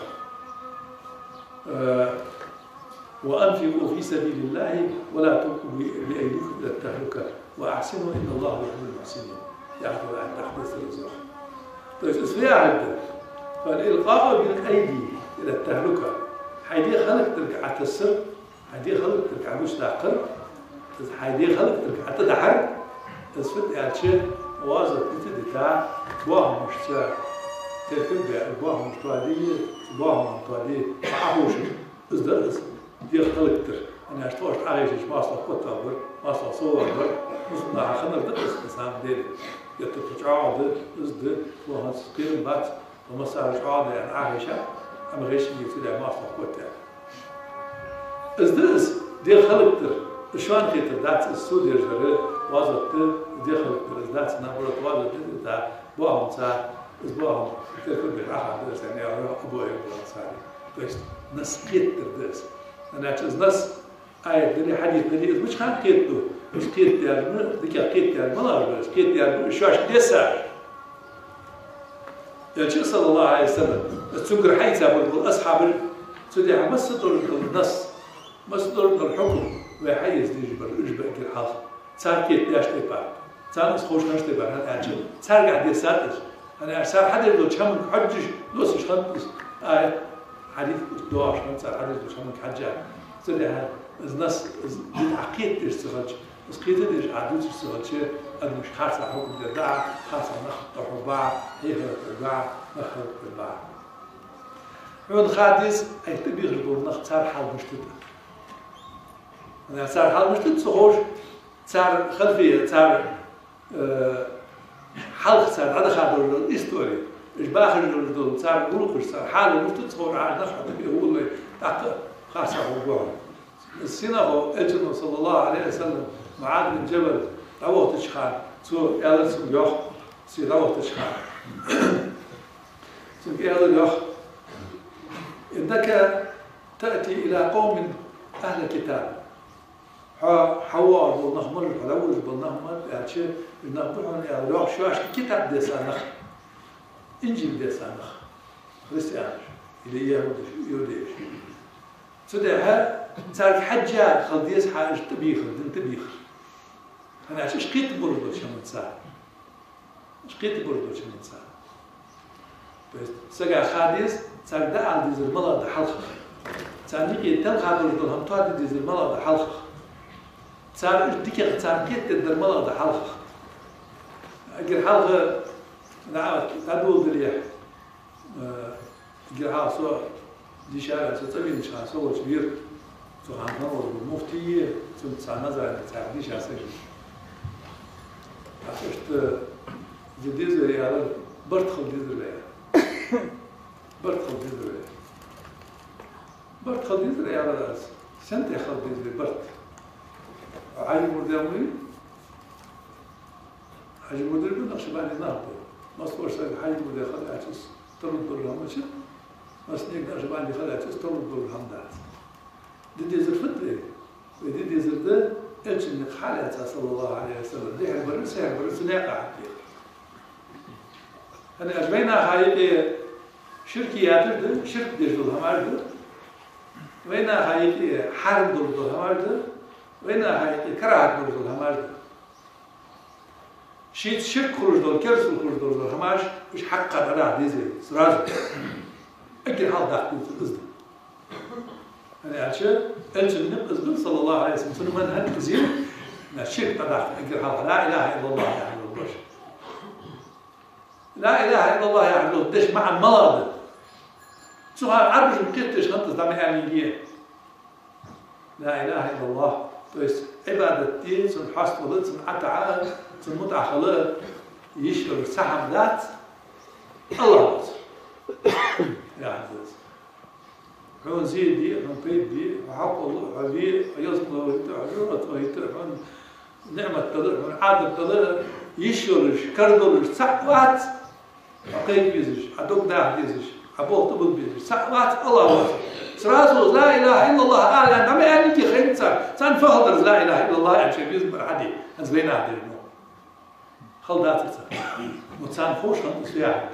وأنفقوا في سبيل الله ولا تلقوا بأيديكم إلى التهلكة وأحسنوا إن الله يحب المحسنين يعني تحدث الروح طيب اسمها عدة فالإلقاء بالأيدي إلى التهلكة حيدي خلق ترجع تسر حيدي خلق ترجع مش لاقر حيدي خلق ترجع تدحر تسفت أشياء وازت بتدتا بوهم مش تركب بوهم مش توادي بوهم توادي معهوش إصدر دي خلق تر أنا أشتوش عايش ما أصلا كتابر ما أصلا صور مصنع خلنا بدرس إنسان ديري يتفجعوا إصدر وهم سكين بات وما صار عادة يعني عايشة أما غيش اللي تدعي ما أصلا كوتا إزدرس دي خلقتر شوان كيتر دات السود يرجع وازتر دي خلقتر إزدات نبرت وازتر دا بوهم صار إزبوهم تأكل بالراحة درس يعني أبو أيوب الأنصاري بس ناس كيتر درس أنا أشوف ناس آية دني حديث دني مش كان كيتو مش كيت يعني ذيك كيت يعني ما نعرف كيت يعني شو عش ديسار الشيخ صلى الله عليه وسلم تذكر حيث أصحاب سدي مصدر النص مصدر الحكم ويحيز يجبر كل حاجة صار كيت داش تبار صار خوش ناش تبار هذا أجل صار قاعد يساتش أنا صار حدا لو شمن حجش لو سش خمس حديث دعاء شمن صار حديث لو شمن حجة صدق الناس عقيد تشتغل بس قيد تيجي عدوش تشتغل شيء أنا مش خاصة حكم الدعاء خاصة نخط حباع هي حباع نخط حباع عود خادس أي تبي غربور نخط صار حال مشتت أنا صار حال مشتت سخوش صار خلفية صار حلق صار هذا خاطر الإستوري إيش باخر الجدول صار غلوكش صار حاله مشتت سخوش عاد نخط هو اللي تحت خاصة حباع السنة هو أجل صلى الله عليه وسلم معاذ بن جبل دعوة تشخان سو يالس يوخ سي دعوة تشخان سو يالس يوخ إنك تأتي إلى قوم أهل كتاب حوار بالنهمر حلوز بالنهمر يعني النهمر يعني يوخ شواش كتاب ديسانخ إنجيل ديسانخ خريستيان اللي يهوديش سدها صار حجاج خلديس حاج تبيخ تبيخ أنا عشان شقيت برضو شمن ساعة شقيت برضو شمن ساعة بس سجع خاديس صار ده على ديز الملا ده حلقة صار نيجي تلقى برضو هم تواد ديز الملا ده حلقة صار ديك صار كيت ده الملا ده حلقة أجر حلقة نعم تدول دليح أجر حلقة سو دي شارع ستبين شارع سو كبير سو هنور المفتي سو تسانزا تعديش عسير عشت جديزر يا برتخل ديزر يا برتخل ديزر يا برتخل ديزر يا راس سنت يا خل ديزر برت عاجي مردامي عاجي مردامي نقشباني نهضه مصور ساق حاجي مردامي خل عشس ترد بالهم شو مسنيك نقشباني خل عشس ترد بالهم دات ديزر فترة ودي ديزر ده إيش إنك حالة صلى الله عليه وسلم دي هالبرس ناقع حقيقة أنا أجمعنا هاي شركيات ده شرك ديجل همارده وينا هاي حرم دول همارده وينا هاي كراهة دول همارده شيء شرك خروج دول كرسل خروج دول هماش مش حق أنا ديزي سراج أكيد حال داخل في الإصدار أنا عشان إيش النبي صلى الله عليه وسلم سنو من هاد كزير الشرك تداخل أكيد حال لا إله إلا الله يعني الله لا إله إلا الله يعني الله دش مع المرض شو عارف شو كتير شنطة دم أمينية لا إله إلا الله بس عبادة دين سن حصل ولد سن عتعال سن متع خلاص يشكر سحب ذات الله يعني حون زيد دي حون بيت دي وحق الله عليه يصل ويتعجرت ويتعجرت نعمة تدر حون عادة تدر يشكر كردر سحبات أقيم بيزش عدوك داح بيزش عبوه طبق بيزش سحبات الله سراسو لا إله إلا الله أعلى نعم يعني كي خير سان فهدر لا إله إلا الله يعني شيء بيزم حدي أنزلنا عدي المو خلدات وتسان خوش خلط سياح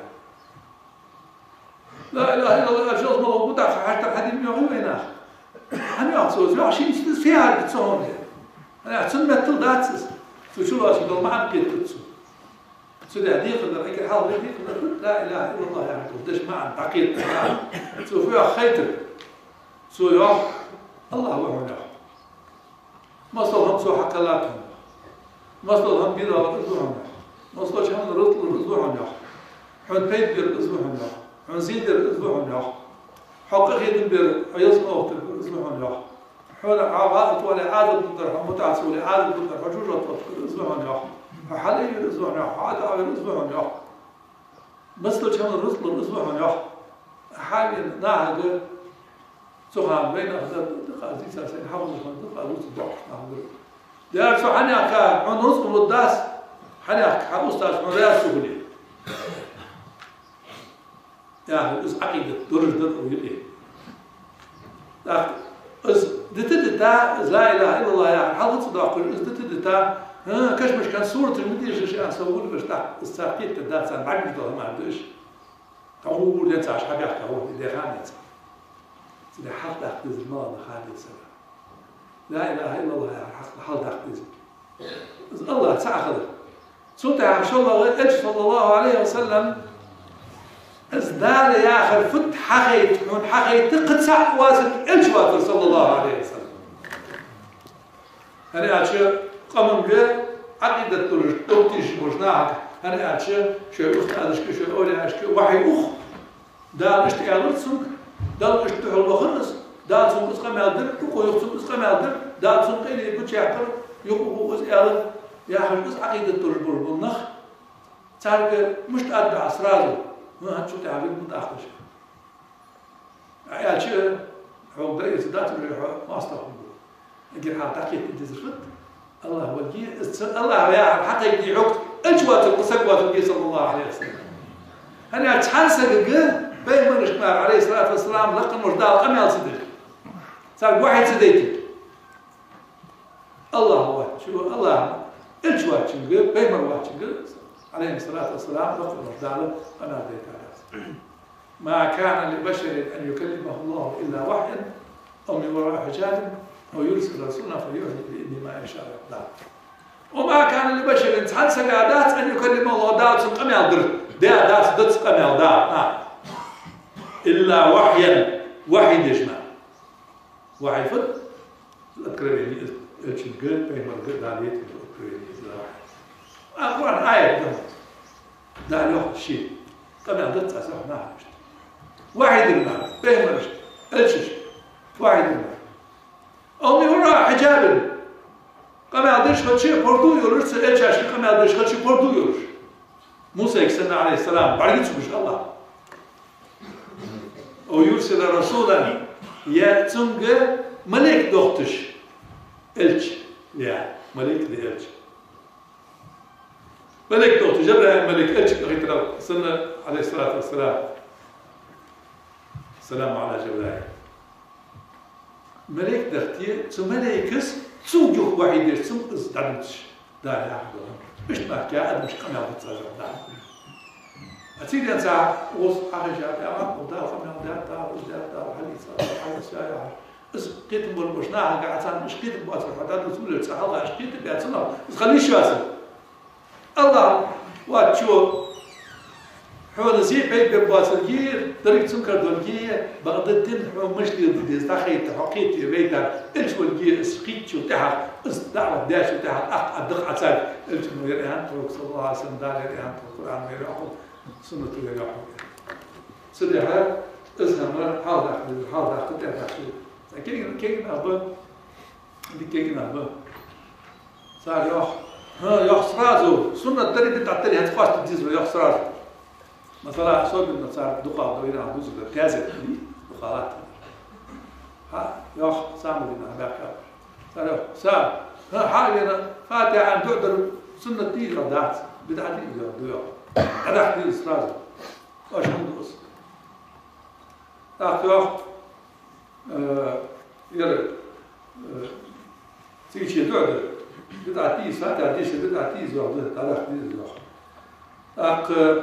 لا إله إلا الله أجوز ملو بدع حتى حدي الميوغي ويناخ أنا أعطوز يعشين سياح بتصون أنا أعطون متل داتس شو لاسي دول معن كيت تتسو سيدي هديق اللي رأيك حاضر هديق لا إله إلا الله يعني تفدش معن تعقيد سو فيها خيتر سو يوم الله وحو يوم مصدر سو حق الله مصدر هم بيرا وإذوهم مصدر شهن رطل إذوهم يوم حون بيت بير إذوهم يوم حون زيدر إذوهم يوم حق خيد بير عيص أوت إذوهم يوم حول عاقات ولا عادة بدر متعس ولا عادة بدر حجوجة الأسبوع الناح حالي الأسبوع الناح عادة على الأسبوع الناح مثل كم الرسل الأسبوع الناح حاليا ناهج سخان بين أخذ دقائق ساسين حافظ من دقائق رسل ضعف ناهج ده سو حنيا كا عن رسل الداس حنيا حافظ أستاذ من رياض شغلي يعني بس عقيدة درج ويلي دتدتا لا اله الا الله يعني حاضر صداق دتدتا كشمش كان صورة المدير شيء اسوي باش تحت الساقيت تدات سان بعد ما ما عندوش تقول انت اش حاجه هو اللي خانت اللي حق تحت المرض خالد سلام لا اله الا الله يعني حق تحت الله تعالى سنتها صلى الله عليه وسلم ازدال يا آخر فت حقيت من حقيت قطع واسط الجوافر صلى الله عليه وسلم أنا أشياء قمم به عقيدة التوتيش مجناك أنا أشياء شيء أخت أشكي شيء أولي أشكي وحي أخ دال اشتغال سنك دال اشتغل وخلص دال سنك اسقام يقدر يقول يخسر اسقام يقدر دال سنك إلي يقول يعبر يقول اسقال يا أخي بس عقيدة التوتيش بالنخ تعرف مش تأدى أسراره ما هاد شو تعبير متأخر عيال شيء هو بدأ يصدق ما استغفر أجر حال تحكي تدزفت الله وجيه الله يا حقيقي عقد أجوات القصقوات النبي صلى الله عليه وسلم أنا أتحسن الجن بين من الشمال عليه الصلاة والسلام لقى مجدال أميال صدق صار واحد صديقي الله هو شو الله أجوات الجن بين من واحد الجن عليه الصلاة والسلام لقى مجدال أنا ذيك ما كان لبشر أن يكلمه الله إلا وحيا أو من وراء حجاب أو يرسل رسولا فيوحي بإذن ما يشاء لا وما كان لبشر تحل سقادات أن يكلمه الله دات قم يقدر دات دت قم يقدر إلا وحيا وحي يجمع وحي فت الأكرمين الشنقل بين مرقل داليت الأكرمين إلا وحي القرآن آية دمت دال يوحي الشيء قم يقدر تسأحناها واحد المال بين مرش الشش واحد المال أو من وراء حجاب قام يعدش خدشي بردو يورش سألش قام يعدش خدشي بردو يورش موسى يكسرنا عليه السلام بعد يتسوش الله أو يرسل رسولا يتسنج ملك دوختش إلش يعني ملك لإلش ملك دوختش جبرائيل ملك إلش أخي سنة عليه الصلاة والسلام السلام على جبرائيل ملك درتي تو ملكس تو جوك واحد يرسم ازدادش دا يا حضور مش ما كان مش قناع بتصير دا أتيجي أنت وص حاجة يا رب ودا خمنا دا حديث يا بس قيت مربشناها قاعد مش قيت بواصل حتى تقول لك الله ايش قيت بيعطينا بس خليش ياسر الله واتشو حول زي بيت بواصل جير طريق سكر دولجية بغدادين حول مش دي داخل تحقيق بيتها إيش والجير سقيت شو تحت استعرض داش تحت أدق عسال إيش إنه يريان تروك صلى الله عليه وسلم دار يريان القرآن يريحه سنة يريحه سريعة إزهم حاضر قطع داخل كيكنا أبا اللي كيكنا أبا صار يخ سرازو سنة تري بتعتري هتخاص تجزو يخ سرازو مثلا صوب إنه صار دقة دوينا عن جزء كازت لي دقالات ها يخ سامر إنه بيحكي صار صار ها حاجة فاتح عن تعدل سنة دي غدات بدعة دي دويا هذا دي سرازو واش هندوس يخ يرد تيجي تعدل بدعة دي فاتح ديش بدعة دي زوجة هذا دي زوجة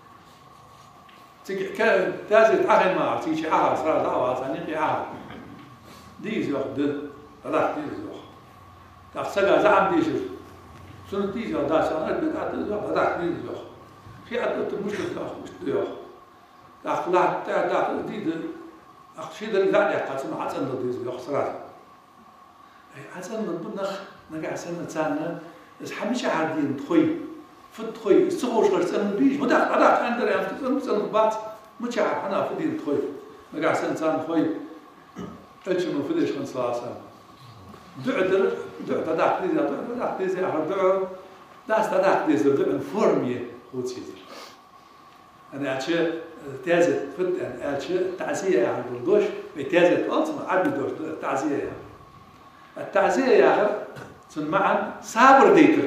كان تازت عهد ما عرفتي شيء عهد صار دعوة ثانية عهد ديز ياخد هذا ديز ياخد تحسجع زعم ديش شنو ديز ياخد عشان أدبك هذا ديز ياخد في عدة المشكلة مش ياخد أخلاق تاع ديد أخشيد اللي لا يحتاج ما عشان ديز ياخد صراحة عشان من بنخ نقع سنة ثانية بس حمشي عادين تخوي فتخوي السقوش غرسان بيش مداخل عداك عندنا يعني تسلم بعض متشعب أنا فدي تخوي نقع سنة خوي إيش من فديش من صلاة دعدر دعك ديزي آخر دعو ناس دعك ديزي دعو فورمية هو تشيزر أنا أشياء تازت فد يعني أشياء تعزية يعني بالدوش بتازت أصلا عبد دوش تعزية يعني التعزية يا أخي سمعا صابر ديتر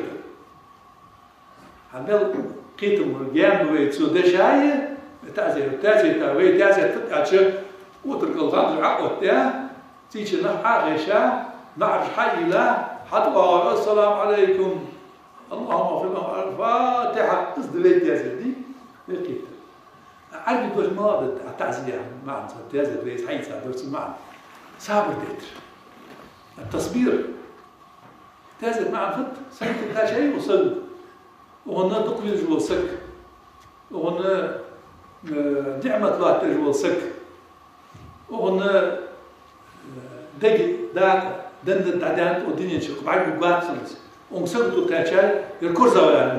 هنقول قيتم الجام ويتسو دشاية تعزية تاوي تعزية فد أشياء وترك الغام عقد تاه تيجي نحا غشا نعرج حي لا حتى السلام عليكم اللهم في الفاتحة قصد بيت تعزية دي لقيت عارف دوش ماضي التعزية معنا تعزية بيت حي دوش معنا صابر ديتر التصبير تازت مع فت سنة بتاع شيء وصل وهنا تطوي جوا سك وهنا نعمة لا تجوا سك وهنا دقي داك دند دعدان والدنيا شق بعد بقات سلس ومسبتو كاشاي يركرزوا يعني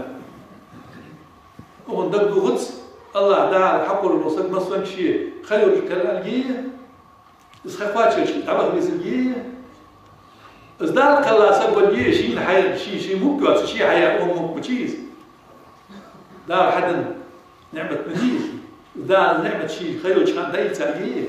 وهن دقوا غدس الله دعا حقه الوسط مثلا شيء خلوا الكلالجية إسخفات شيء تعبه بيسجية إزدار كلا سبب جيه شيء حياة شيء مبكر شيء حياة مبكيز دار حدا نعمة مدير دار نعمة شيء خلوا شان دايل سجية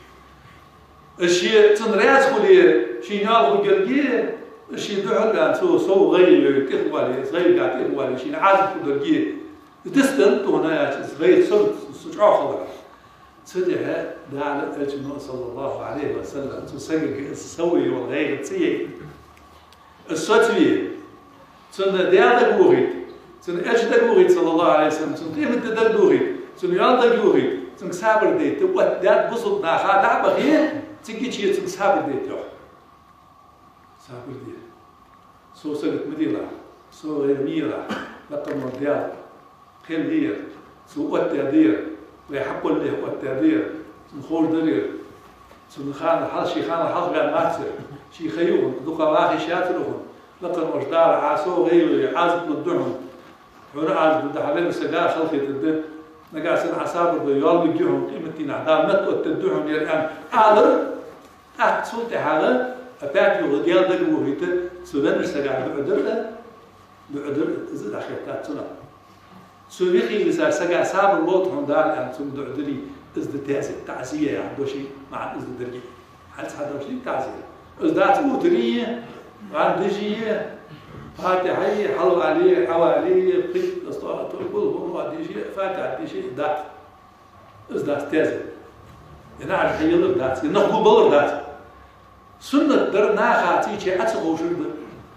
الشيء تنرياز خليه شيء نال خليه الشيء دحل عن سو غير كإخواني غير قاعد إخواني شيء عازف خليه تستنت هنا غير صرت سجع خضر سجها دع النبي صلى الله عليه وسلم تسوي والغير تسيء الصوتية سنة ديال دغوري سنة إيش دغوري صلى الله عليه وسلم سنة قيمة دغوري سنة يال دغوري سنة سابر ديت وقت دات بسط ناخا دع بخير تيجي شيء سنة سابر ديت يوم سابر ديت سو سنة مديرة سو غير ميرة لقب مديال خير دير سو وقت دير ويحبوا اللي هو التعبير نخور درير سنخان الحظ شيخان الحظ بأن ماتر شي خيوهم دوكا واخي شاترهم لقد مجدار عاسو غير عازب للدعم هنا عازب للدحلين سجاء خلقي تده نقاسن عصابر بيال بجيهم قيمتين عدال متو التدعم يرأن عادر سلطة هذا أبعد يغديال دقو هيته سودان سجاء بعدر إزد أخيطات سنة سويخي لسا سجع ساب اللوط هندال أن تم دعدلي إزد تعزية يعني دوشي مع إزد درجي حتى هذا وشي تعزية إزدات أودرية عندجية فاتحية حلو عليه حواليه قيد أسطوات كل هم عندجية فاتح دشي دات إزدات تازة ينعرف حيلر دات ينخبو بلر دات سنة در ناخاتي شيء أتسقو شرب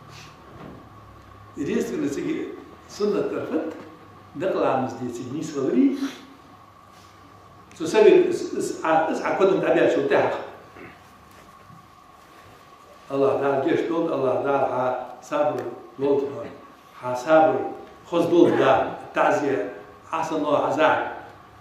يديس إن سجي سنة درفت نقل عن مزديتي نيس غلري سوسبي اسعى كلهم تعبير شو تحق الله دار جيش دول الله دار صابر دول صابر خذ دول دار تعزية حسن الله عزاء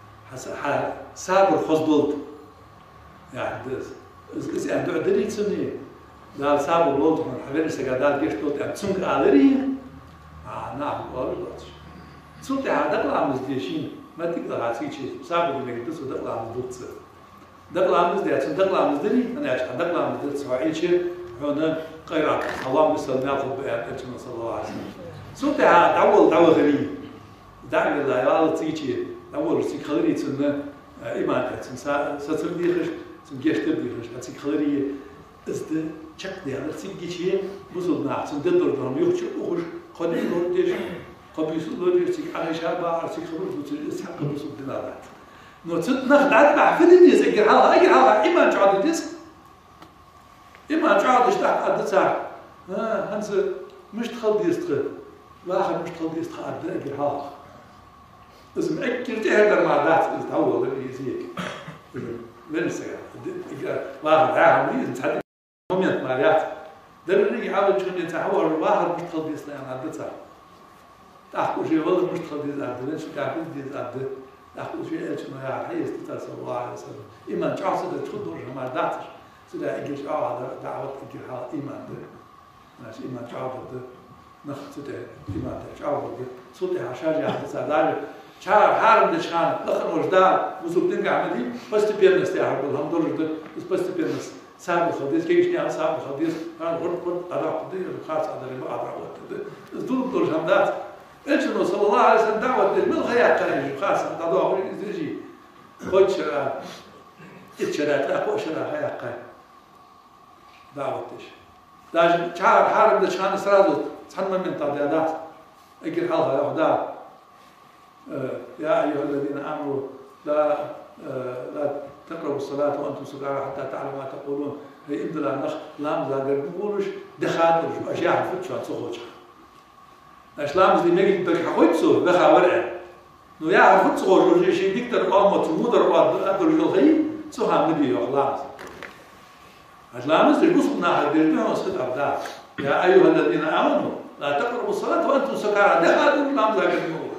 صابر خذ دول يعني إذا أنت عدلي تسميه دار صابر دول حبيبي سجى دار جيش دول يعني تسمك علري نعم والله سلطة هذا دقل مزديشين ما تقدر هاتي شيء صعب إنك تدرس دقل مزدوت دقل مزدي عشان دقل مزدري أنا عشان دقل مزدت سواعي شيء هنا قيرة الله مثل ناخذ بأن صلى الله عليه وسلم سلطة هذا دعوة غريب دعوة لا يعلم تيجي دعوة رسي خلري تسمى إيمان تسمى ستردي خش تسمى تردي خش هاتي خلري إزد شك ده هذا تيجي شيء بزود ناس تسمى ددر درم يخش أخش خلي نور ديش قبل يسولوا يرتك على شابة عرسي خبر وتسحق بسوق دلالات نوتت نخدعت مع فدي زجر حالها أجر حالها إما تعاد ديس إما تعاد اشتاق قد ساعة هنس مش تخل ديستخل واحد مش تخل ديستخل قد أجر حالها لازم أكل تهدر مع ذات التعود اللي يزيك من ساعة واحد عام ليه تحدي مميت ماليات ده اللي يحاول شو يتحول واحد مش تخل ديستخل يعني قد ساعة تأخذ شيء والله مش تخلي زاد ليش كافي دي زاد تأخذ شيء إيش ما يعرف صلى الله عليه وسلم إيمان جالس تدخل ما داتش سلا إيش هذا دعوة إيش هذا إيمان ده ناس إيمان جالس ده نخت ده إيمان ده جالس ده صوتي عشان يعرف زاد شهر حارم ده شان دخل وجدار وزوج دنقة عملي بس تبين نستيعب الحمد لله بس تبين نس سام الخديس كيش نيا سام الخديس أنا غرب أدرك ده الخاص هذا اللي ما أدرك ده دول دول همدات إنه صلى الله عليه وسلم دعوة بالخيات تاني خاصة تضعه يزيجي خد شراء إتشراء تأخذ شراء خيات قاي دعوة تش لكن شعر حارب ده شان سرادو تحمل من تعدادات أجل حالها يهدا يا أيها الذين آمنوا لا تقربوا الصلاة وأنتم سكارى حتى تعلموا ما تقولون هي إبدل النخ لام زاجر بقولوش دخاتر أشياء فتشوا تصخوش أشلام زي نجد تري حقويتسو بخا ورع نو يعرف تصور وجه شيء دكتور قامة المدر وأدر الجلخي سو هم نبي يخلاص أشلام زي بوسنا هديرنا وسكت أبدا يا أيها الذين آمنوا لا تقربوا الصلاة وأنتم سكارى دخلوا الإمام ذاك النور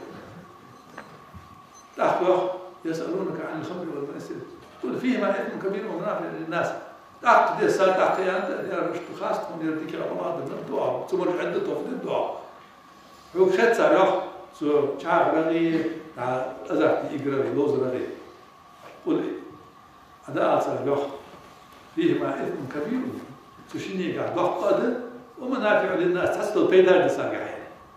تأخذ يسألونك عن الخمر والميسر قل فيهما إثم كبير ومنافع للناس تأخذ دي سال تأخذ أنت دير مش خاصة دير ذكر الله من الدعاء ثم عدة في الدعاء هو شت صار سو شعب رغي أزعت يقرأ لوز رغي قل هذا صار فيهما إثم كبير سوشيني قاعد قادر ومنافع للناس تحصل بيدار دساقة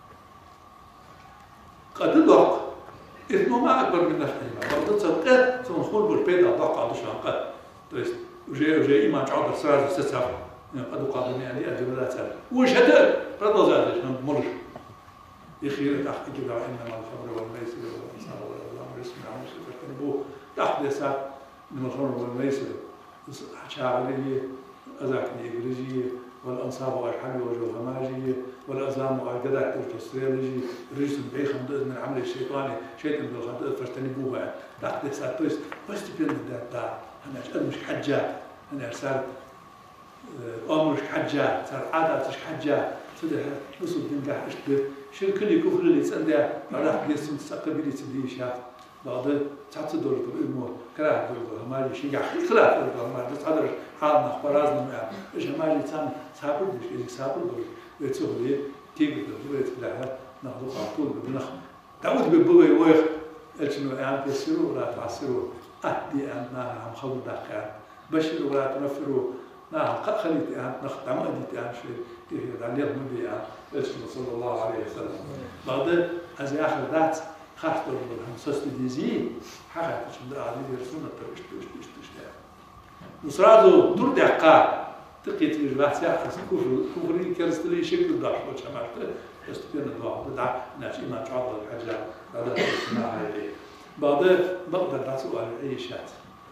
قد ضاق إثمهما أكبر من نفعهما برضو تصدقات سنخول بالبيدار ضاق عدو شانقات وجاء إيمان شعب السراج وستسعب قد قادمي عليه أجبالات سالة وشهدت برضو زادش مرش يخير تحت كده إنما الخمر والميسر والأنصار والأظلام والاسم والعمل فاجتنبوه تحت يسار من الخمر والميسر شاعرية أذاكني إبريجية والأنصاب والحمي والجوهماجية والأزلام والقدع والتصريلجي رجس بعيخ من العمل الشيطاني شيطان بالخطأ فاجتنبوها تحت يسار تويس بس تبين دا أنا أشأل مش حجة أنا صار أمر مش حجة صار عادة مش حجة صدق نص الدنيا أشتبه شو كل كفر اللي يتصدق راح يسمى تستقبلي تدي شاف بعض تعطي دور الأمور كلاه دور همالي شيء خلاف دور همالي تصدر حالنا خبرازنا معه إيش همالي تام سابر مش إذا سابر دور يتسوي تيجي دور يتبلعها ناخذ خاطول بنخ تعود ببوي ويخ إيش عم تسيروا ولا تعسروا أدي أننا هم خلوا دقيقة بشروا ولا تنفروا خليت نخدم أديت شيء يعني النبي صلى الله عليه وسلم بعد از آخر ذات خاطر بالهم سست ديزي حاجة تشد عليه رسولنا ترشتش نصرادو دور دقة تقيت الواحد ساعة كفري كرستلي شكل ضعف وشمعت استبين الضعف دع ناس إيمان شعب الحجة هذا اسمها عليه بعد بقدر نسوي على أي شات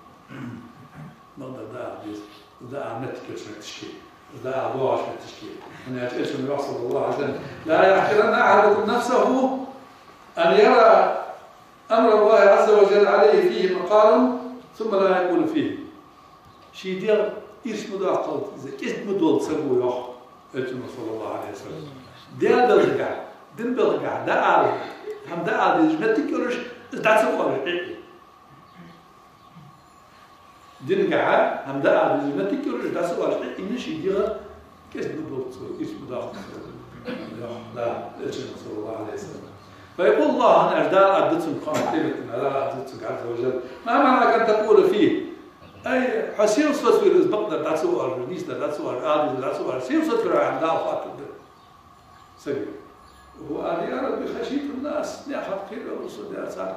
بقدر ده عملت كرسنا تشكيل ده أبوه عشان تشكيل أنا أتأكد من صلى الله عليه وسلم لا يحقرن أحدكم نفسه أن يرى أمر الله عز وجل عليه فيه مقال ثم لا يقول فيه شيء ديال إيش مدى قلت إذا كيف مدول تسوي يخ أتأكد صلى الله عليه وسلم ديال بلغع دين بلغع ده عارف هم ده عارف إذا ما تكررش ده تسوي دين قاعد هم ده عارف إذا ما تكررش ده تسوي إنش يديها كيف مدول تسوي إيش مدى لا أتأكد صلى الله عليه وسلم فيقول الله أن أجدار أدتهم قامتين لا أدتهم عز وجل ما معنى أن تقول فيه أي حسين صوتي بقدر لا تصور نيس لا تصور عادي لا تصور حسين صوتي عند لا فاتد سبيل هو أن يرى بخشية الناس نأخذ خير الرسول يا سعد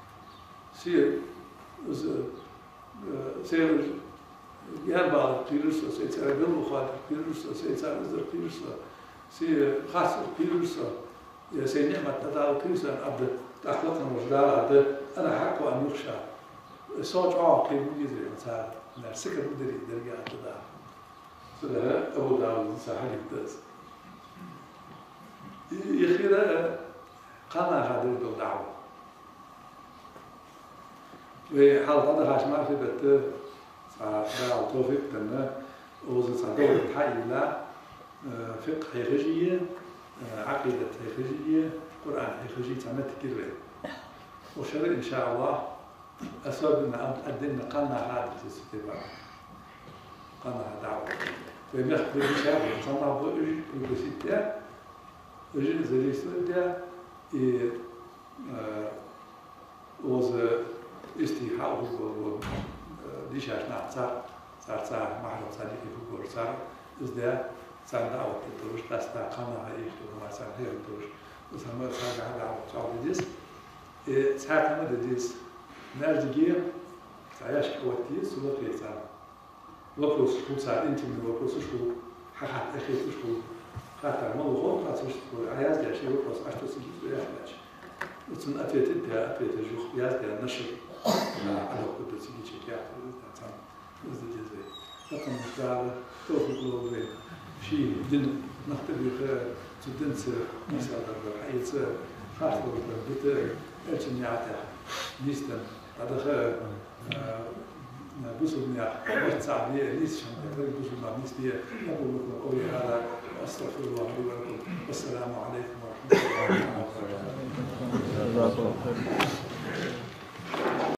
سير يربع قيرسة سير بالمخاطر قيرسة سير أزر قيرسة سير خاص قيرسة يا سيد نعمة تدعو قيرسة عبد أخلاقنا وجدال عبد أنا حق أن يخشى صوت عاقل مجيزي إنسان نرسك مدري درجة أتدعى فلا أبو داود صحيح الدرس يخير قانا هذا الدعوة وحال هذا هاش ما في بيت صار توفيق تنا وزن صدور الحقيقة فقه حقيقية عقيدة حقيقية قرآن حقيقي تعمل كثير وشرع إن شاء الله أسبابنا أدينا قلنا هذا الاستتباع قلنا دعوة ويمخبر بشاب قلنا بوجه بسيطة وجه زي سيدة وز استيحاء هو ديش عشان صار محرم صديقي هو صار إزدا صار دعوة الدروش تستا قلنا هاي وما صار هي الدروش وسمى صار دعوة صار ديس صار كمان ديس نرجع تعيش كواتيس وقت صار وقت شو صار أنت من وقت شو حق أخي شو خاطر ما هو خاطر شو عايز ده شيء وقت عشت سجل يا أخي وتن أتيت الجوخ ياز ده نشر على قدرة سجل شيء كده تمام وزيد زي لكن مستعد توفيق الله شيء دين نختبر تدنس مسألة الحياة خاطر بيت أجنياته نيستن هذا بوصلنا واتسع لي ليس شمال بوصلنا نسبيا أقول لكم قولي هذا وأستغفر الله لي ولكم والسلام عليكم ورحمة الله وبركاته.